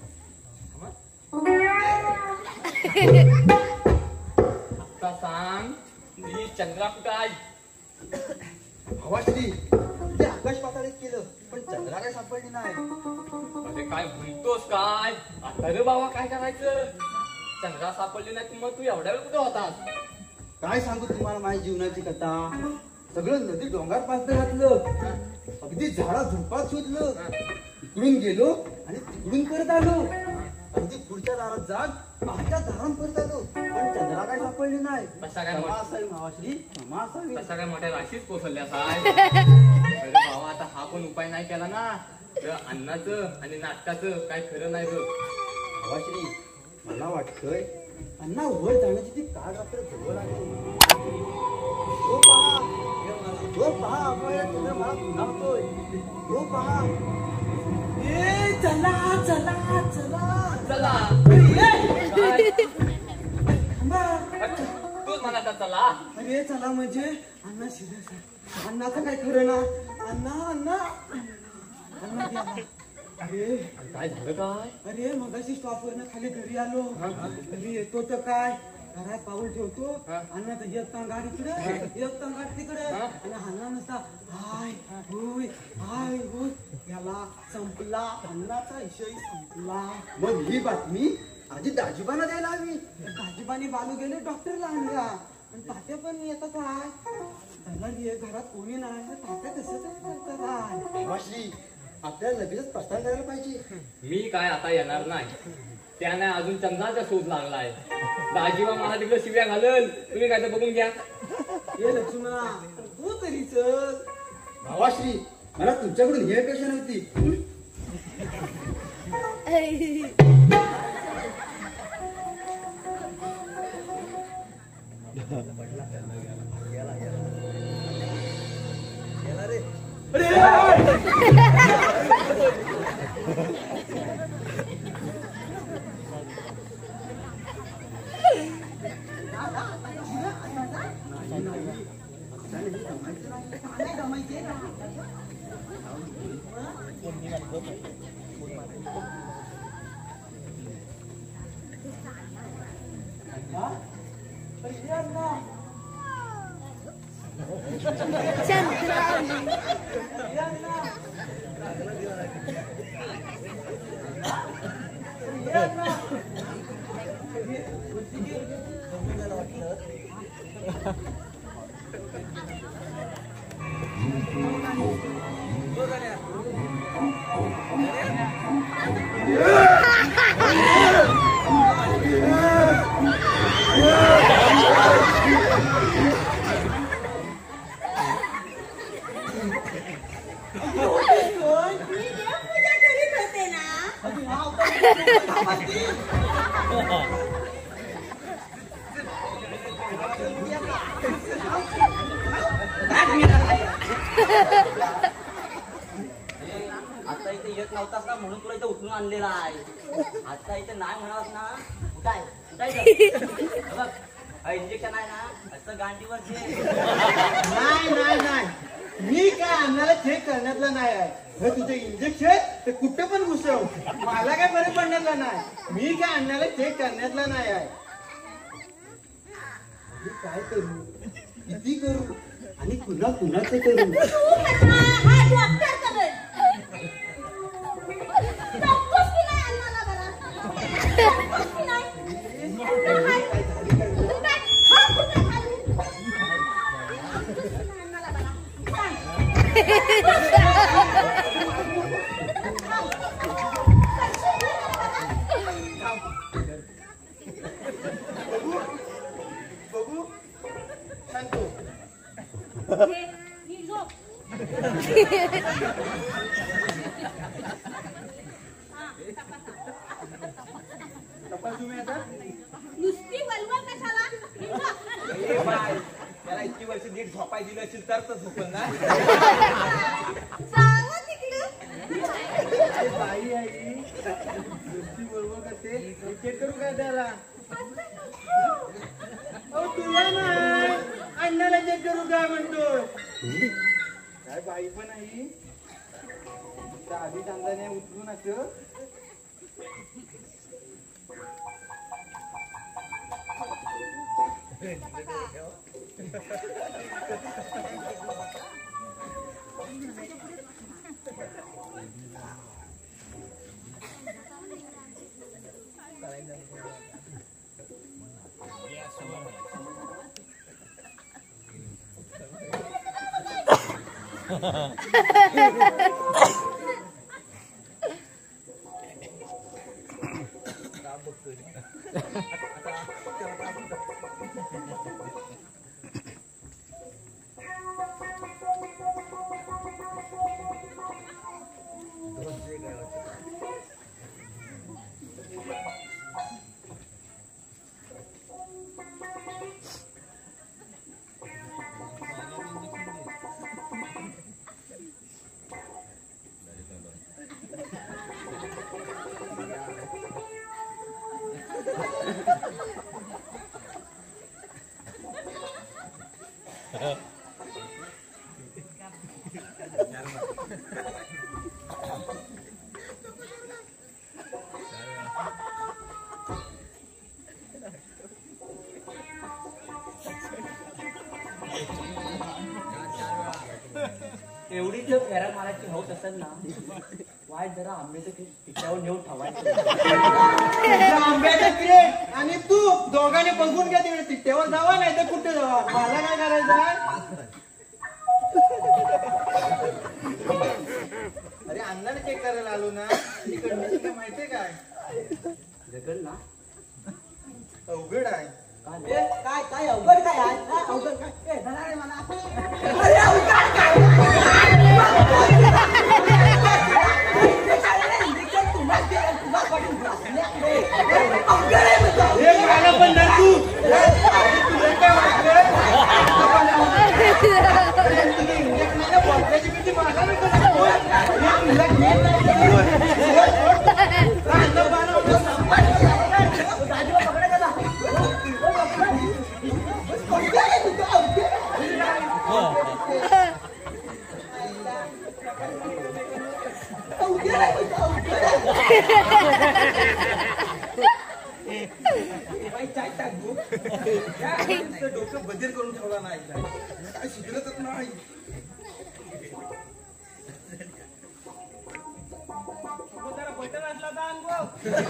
Speaker 7: आता सांग ती चंद्रा कुठं आहे?
Speaker 4: भावाश्री ते आकाश पाताळीत केलं पण चंद्रा काय सापडली नाही.
Speaker 7: अरे काय म्हणतोस काय? आता रे बाबा काय करायचं? चंद्रा सापडली नाही मग तू एवढ्या वेळ कुठे होतास?
Speaker 4: काय सांगू तुम्हाला माझ्या जीवनाची कथा. सगळं नदी डोंगर पात्र घातलं अगदी झाडा झुडपात शोधलं. इकडून गेलो आणि तिकडून परत आलो. अगदी पुढच्या दारात जात माझ्या दारात परत आलो पण चंद्रा काय सापडली नाही.
Speaker 7: तसा काय
Speaker 4: मावाश्री
Speaker 7: तसा काय मोठ्या राशीच कोसळल्या अरे बाबा आता हा पण उपाय नाही केला ना तर अन्नाचं आणि नाटकाचं काय खरं नाही बघ.
Speaker 4: मावाश्री मला वाटतंय अण्णा वर जाण्याची ती काळ रात्र जवळ आली. तो पहा आपण मला पुन्हावतोय. तो पहा ए चला चला चला
Speaker 7: चला तूच म्हणा चला.
Speaker 4: अरे चला म्हणजे अण्णा शिरस अण्णाचं काय खरं ना. अण्णा अण्णा अण्णा गेला. अरे
Speaker 7: काय झालं काय?
Speaker 4: अरे मगाशी स्टॉपवरनं खाली घरी आलो. घरी येतो तर काय घरात पाऊल ठेवतो. अण्णाचं एक टांगाड इकडे एक टांगाड तिकडे आणि अण्णा नसता हाय होय हाय होय याला संपला. अण्णाचा विषय संपला. मग ही बातमी आधी दाजीबाला द्यायला हवी. दाजीबाने बालू गेले डॉक्टरला आणला आणि तात्या पण येतं काय त्याला घरात कोणी नाही तर तात्या कसं काय करतात. आपल्याला लगेच प्रस्थान करायला पाहिजे.
Speaker 7: मी काय आता येणार नाही. त्याने अजून चंद्राचा शोध लागलाय. दाजीबा मला तिकडे शिव्या घालल. तुम्ही काय तर बघून घ्या.
Speaker 4: हे लक्ष्मणा तू तरी चल. भावाश्री मला तुमच्याकडून ही अपेक्षा नव्हती.
Speaker 9: आता इथे येत येत नव्हतास ना म्हणून तुला इथे उठून आणलेला आहे. आता इथे नाही म्हणालास ना उठाय बघ इंजेक्शन आहे ना असं गांडीवर दे.
Speaker 4: नाही मी काय अन्नाला चेक करण्यातला नाही आहे. हे तुझं इंजेक्शन ते कुठं पण घुसव, मला काय बरं पडण्यातला नाही. मी काय अन्नाला चेक करण्यातला नाही आहे. मी काय करू, किती करू आणि पुन्हा कुणाचं करू. बघू सांगतो.
Speaker 5: नुसती वलवल कशाला?
Speaker 7: त्याला इतकी वर्ष नीट झोपाय दिलं असेल तर झोपल ना.
Speaker 4: बाई आई नुसती बरोबर करते. चेक करू काय त्याला? तुला नाही अण्णाला चेक करू काय म्हणतो. काय बाई पण आई आधी चांदाने उचलून असं
Speaker 9: एवढी जर फेरा मारायची हौस असेल ना वाईट जरा आंब्याचं पिठावर नेऊन ठेवायचं.
Speaker 4: आंब्याचं क्रेट आणि तू दोघांनी बघून घ्या तिकडे. तिट्ट्यावर जावा नाही तर कुठे जावा. मला काय करायचं. अरे अण्णाला चेक करायला आलो ना. कंडिशन माहितीये काय
Speaker 9: जगल ना
Speaker 4: अवघड आहे.
Speaker 3: काय काय अवघड काय आहे? काय अवघड काय? ए, धरा रे मला.
Speaker 4: मला पण धर तू. तुला काय वाटलं बॉटल्याची किती मला डोकं बदल करून ठेवला नाही. काय शिकलंच नाही.
Speaker 8: जरा बटन असला तर अनुभव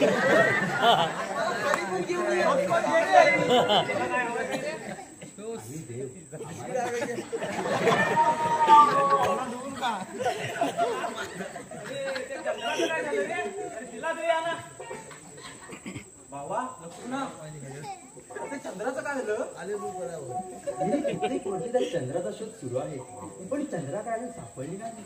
Speaker 4: बाबा चंद्राचं काय झालं.
Speaker 9: कित्येक वर्षी चंद्राचा शोध सुरू आहे पण चंद्रा काय सापडली नाही.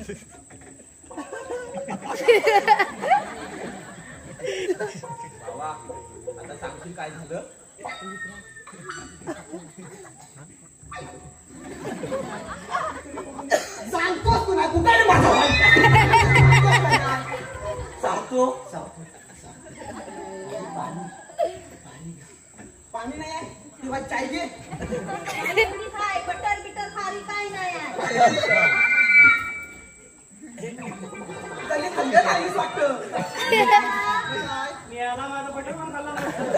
Speaker 9: बाबा आता सांगशील काय झालं?
Speaker 3: सांगतोस तुला कुठे माझा
Speaker 9: सांगतो
Speaker 3: पाणी नाही आहे किंवा चाय घे
Speaker 5: काय बटर बिटर खारी काय नाही आहे.
Speaker 3: त्याला थंड झालीच वाटतं.
Speaker 8: मी आला माझा बटर पण खाल्ला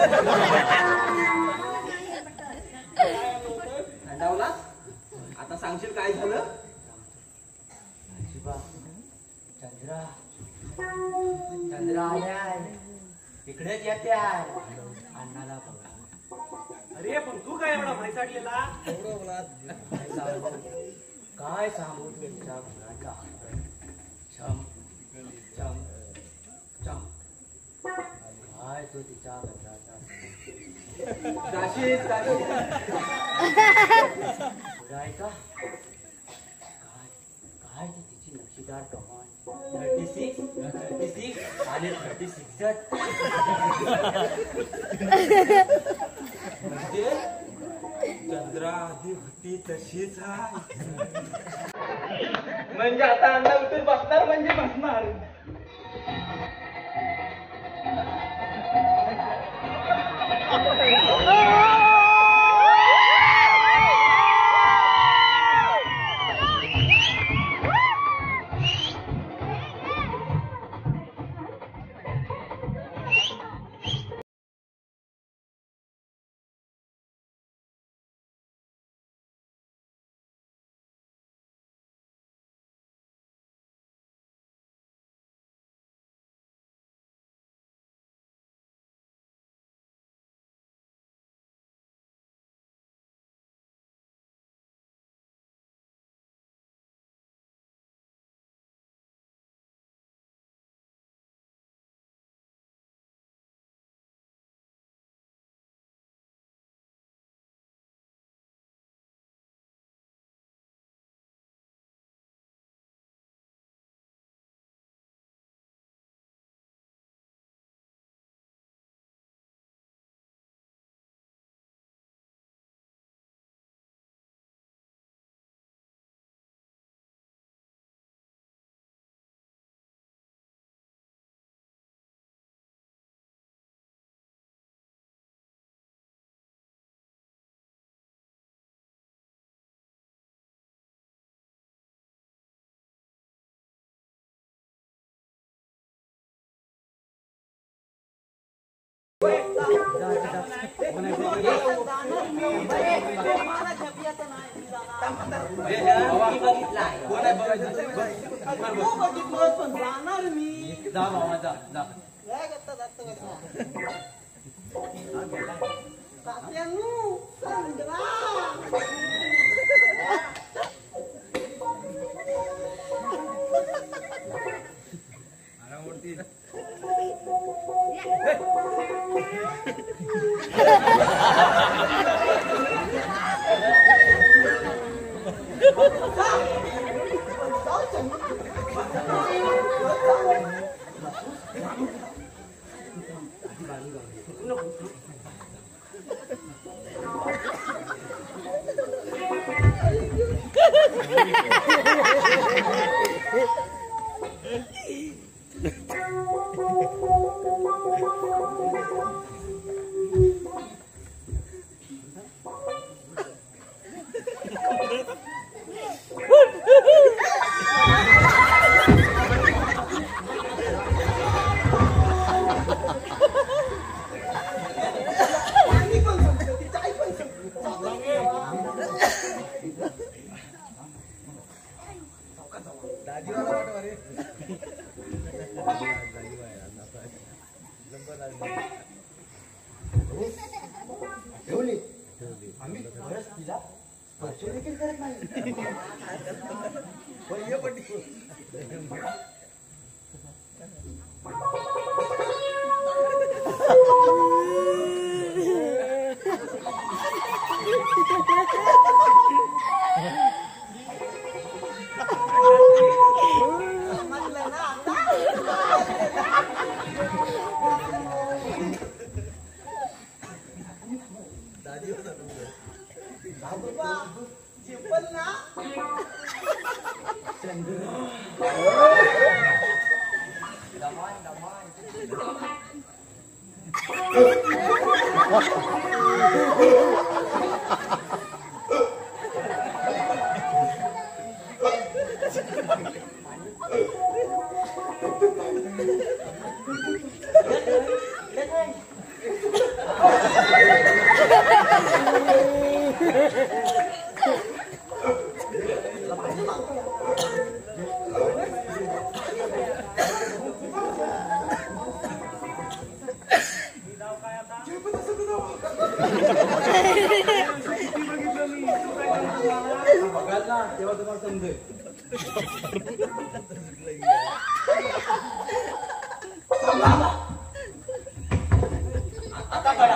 Speaker 9: थंडावला. आता सांगशील काय झालं? चंद्रा आल्या तिकडेच येते अण्णाला बघा.
Speaker 8: अरे पण तू काय एवढा म्हैसाडलेला?
Speaker 9: काय सांगू त्यांच्या घराचा छम छम छम. काय तो तिच्या घराचा काशीच जायचा. काय ती तिची नक्षीदार कमान 36 आणि 36 म्हणजे चंद्रा आधी होती तशीच आहे.
Speaker 4: म्हणजे आता अण्णा उठून बसणार म्हणजे बसणार.
Speaker 9: जा बाबा जा जा.
Speaker 4: आम्ही बरंच तिला स्पर्श देखील करत नाही. बघाल ना तेव्हा तुम्हाला समजेल. आता कळा.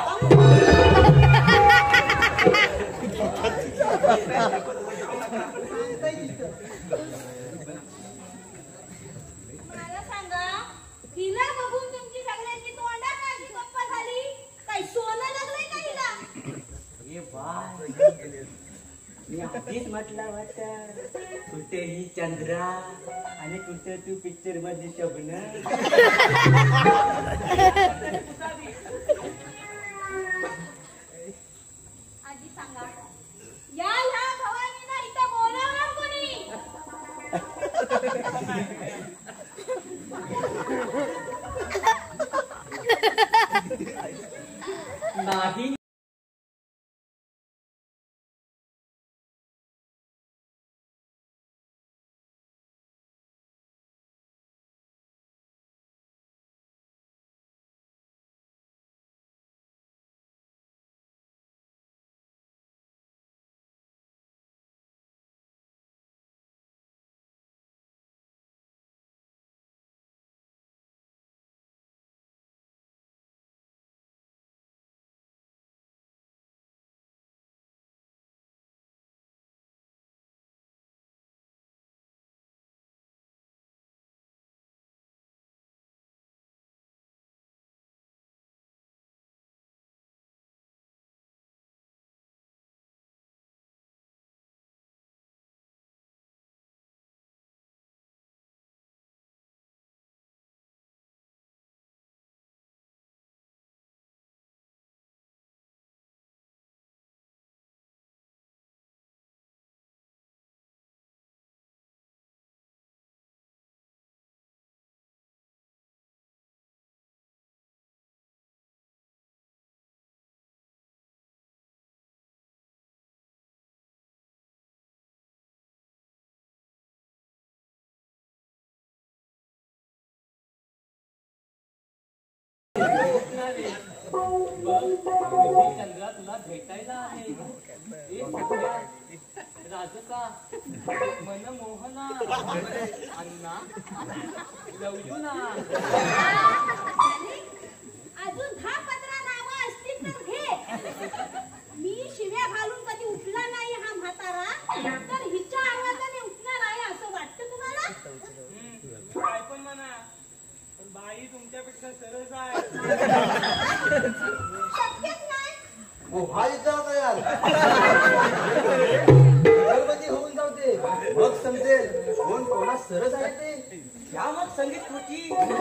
Speaker 5: मला सांगा हिला बघून तुमची सगळ्यांची तोंडा काढली गप्पा झाली काय सोनं लागलंय का हिला
Speaker 9: ए बाय मी आधीच म्हटलं होतं कुठे ही चंद्रा आणि कुठे तू पिक्चर मध्ये शोभन.
Speaker 5: आधी सांगा या भवानीला इथं बोलावणार कोणी
Speaker 9: नाही
Speaker 7: चंद्रा तुला भेटायला आहे. ए सख्या, राजसा मनमोहना अण्णा लव यू ना.
Speaker 5: अजून 10-15 नावं असतील तर घे. मी शिव्या घालून कधी उठला नाही हा म्हातारा तर हिच्या आवाजाने उठणार आहे असं वाटतं तुम्हाला.
Speaker 8: काय पण म्हणा पण बाई तुमच्यापेक्षा सरस आहे.
Speaker 5: शक्यच नाही.
Speaker 4: हो भाई जात यार गणपती होऊन जाऊ दे मग समजेल कोण कोणा सरस आहे ते.
Speaker 9: या मग संगीत कृती.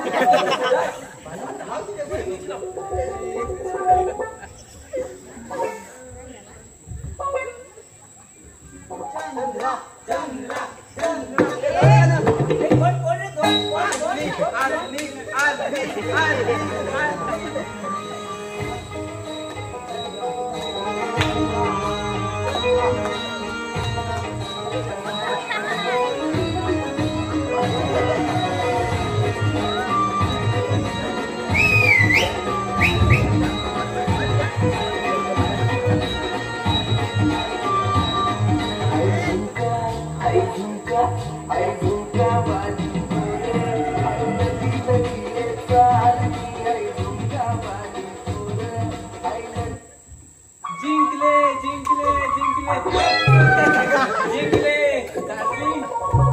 Speaker 4: चंद्रा चंद्रा
Speaker 7: जिंकले जिंकले जिंकले जिंकले डार्लिंग.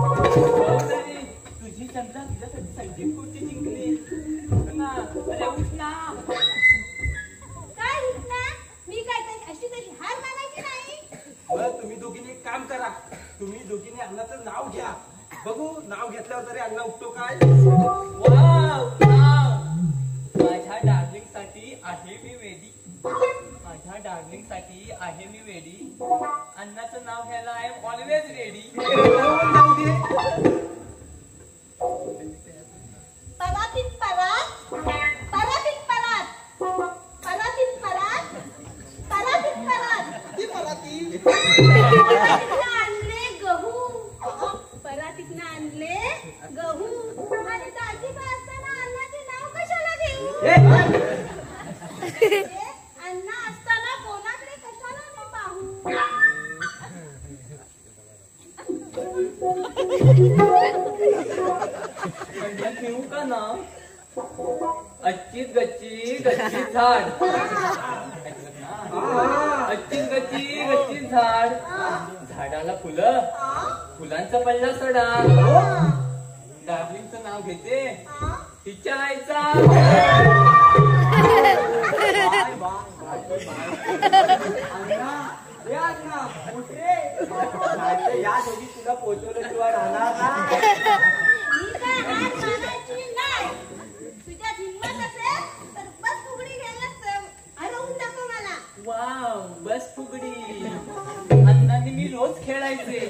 Speaker 7: तुझी चंद्रा तुझ्यासाठी संगीत खुर्ची जिंकली ना. अरे उठ ना.
Speaker 5: काय उठणार मी काय अशी तशी हार मानायची नाही.
Speaker 8: बरं तुम्ही दोघींनी एक काम करा. तुम्ही दोघींनी अन्नाचं नाव घ्या. बघू नाव
Speaker 4: नाव घेतल्यावर तरी अण्णा उठतो काय?
Speaker 7: वाव नाव माझ्या डार्लिंग साठी आहे मी वेडी. माझ्या डार्लिंग साठी आहे मी वेडी. अण्णाचं नाव घ्यायला आय एम ऑलवेज रेडी.
Speaker 4: जाऊ दे.
Speaker 5: परातीत परात परातीत परात परातीत परात परातीत परात
Speaker 3: ती मला ती
Speaker 5: परातीतनं आणले गहू परातीतनं आणले गहू आणि दाजीबा असताना अण्णाचे नाव कशाला घेऊ? अण्णा असताना कोणाकडे कशाला मी पाहू?
Speaker 7: म्हणजे घेऊ का नाव? अच्छी गच्ची गच्ची झाड. अच्छी गच्ची गच्ची झाड. झाडाला फुलं फुलांचा पडला सडा. डार्लिंगचं नाव घेते तिच्या आईचा.
Speaker 9: या दोघी तुला पोचवल्याशिवाय राहणार नाही.
Speaker 5: मी काय हार मानायची नाही. तुझ्यात हिंमत असेल तर बस फुगडी घ्यायला हरवून दाखव मला.
Speaker 7: वाव बस फुगडी. अण्णांनी मी रोज खेळायचे.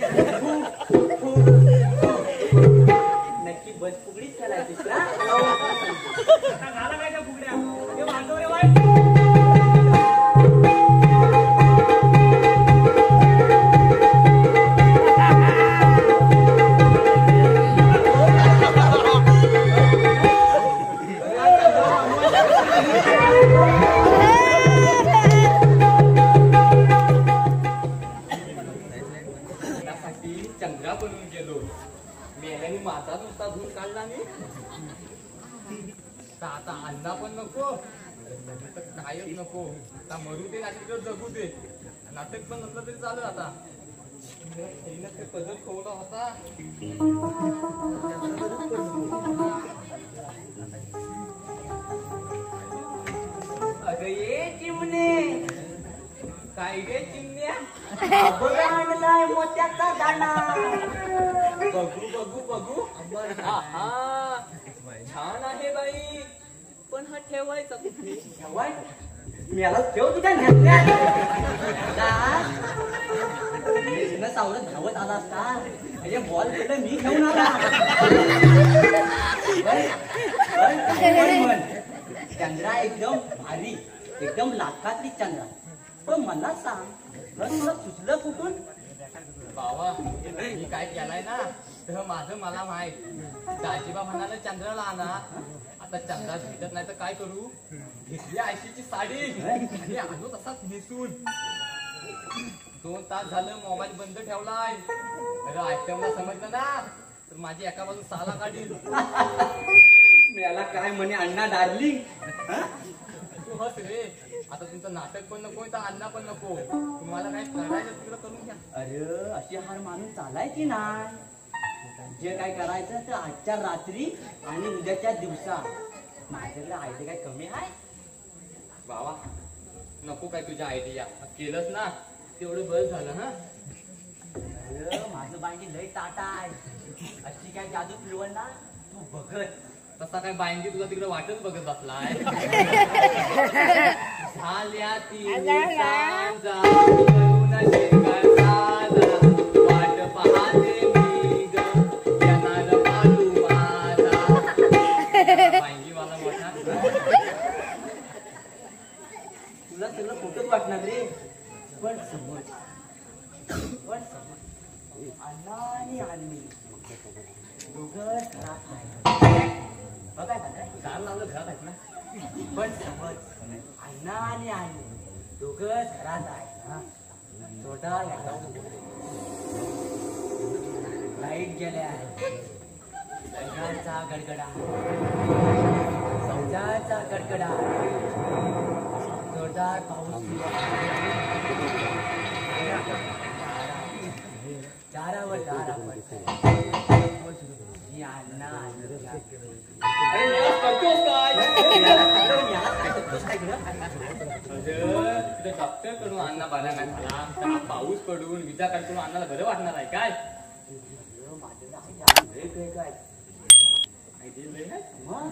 Speaker 9: नक्की बस फुगडीच खेळायची का?
Speaker 8: आता झाला काय त्या फुगड्या? हे वाजव रे वाट.
Speaker 7: चंद्रा बनून गेलो. मेल्याने माझा नुसता धूर काढला मी. आता अण्णा पण नको कायच नको. आता मरू दे नाटक जगू दे. नाटक पण नसलं तरी चालू. आता ते पदर खोवला होता.
Speaker 9: अगं ये चिमणे.
Speaker 7: काय रे चिमण्या?
Speaker 9: आणलाय मोत्याचा दाणा.
Speaker 7: बघू बघू बघू. आहा छान आहे बाई. पण हा ठेवायचा कुठे?
Speaker 9: ठेवाय मी याला ठेव तुझ्या नेत्यात. सावरत धावत आला असता म्हणजे बॉल केलं मी घेऊन आला. चंद्रा एकदम भारी एकदम लाखातली चंद्रा. पण मला सांग तुला सुचलं कुठून?
Speaker 7: बाबा मी काय केलाय ना तर माझं मला माहित. दाजीबा म्हणाला चंद्राला आणा. आता चंद्रा भेटत नाही तर काय करू? घेतली आयशीची साडी आणि आलो तसाच नेसून. 2 तास झालं मोबाईल बंद ठेवलाय. अरे आयटमला समजलं ना तर माझी एका बाजू साला काढील.
Speaker 9: मला काय म्हणे अण्णा डार्लिंग.
Speaker 7: तू हस रे. आता तुमचं नाटक पण नको तर अण्णा पण नको. तुम्हाला काय करायचं तिकडं करून घ्या.
Speaker 9: अरे अशी हार माणूस चालायची नाही. जे काय करायचं तर आजच्या रात्री आणि उद्याच्या दिवसा. माझ्याकडे आयडिया काय कमी आहे?
Speaker 7: बाबा नको काय तुझ्या आयडिया. केलंच ना तेवढं बस झालं. हा
Speaker 9: अरे माझं बांगी लय टाटा आहे. अशी काय जादू फिरवल ना तू बघत.
Speaker 7: तसा काय बायंगी तुला तिकडे वाटच बघत बसलाय. झाल्या वाट पाहते मी ग येणार पालू माझा. बायंगीवाला मोठा.
Speaker 9: तुला सगळं खोटच वाटणार रे. पण समज अण्णा आणि आम्ही दोघं घरात आहे. बघा
Speaker 7: दार लावलं घरात आहेत ना.
Speaker 9: पण समज अण्णा आणि आम्ही दोघं घरात आहे. छोटा लाईट गेल्या आहे. लग्नाचा गडगडा संसाराचा कडकडा. जोरदार पाऊस दारावर दारा मी अण्णा
Speaker 7: अरे निराश करतोस काय? तिथे डॉक्टर कडून अण्णा बरा नाही झाला. पाऊस पडून विजा कडून अण्णाला बरं वाटणार आहे काय?
Speaker 9: काय मग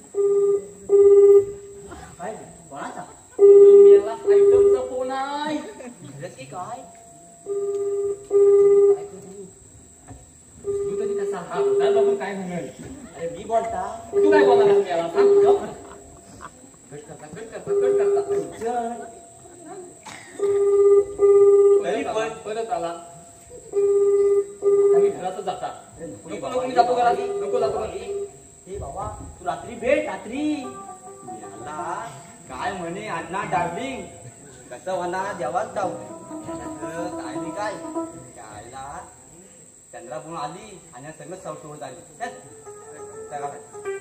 Speaker 9: काय कोणाचा
Speaker 7: मेला आयटमचा फोन आहे.
Speaker 9: खरंच की काय
Speaker 7: काय करू? तू तरी कसा हा होता बघून काय म्हणेल?
Speaker 9: अरे मी बोलता
Speaker 7: तू काय बोलणार याला सांग गप. कट करता परत आला. आता मी घरातच जाता. नको मी जातो घरात. नको जातो घरी.
Speaker 9: हे बाबा तू रात्री भेट रात्री याला काय म्हणे अण्णा डार्लिंग कसं होणार देवाच जाऊ काय नाही काय यायला चंद्रा म्हणून आली आणि सगळं सवटवत आली चल.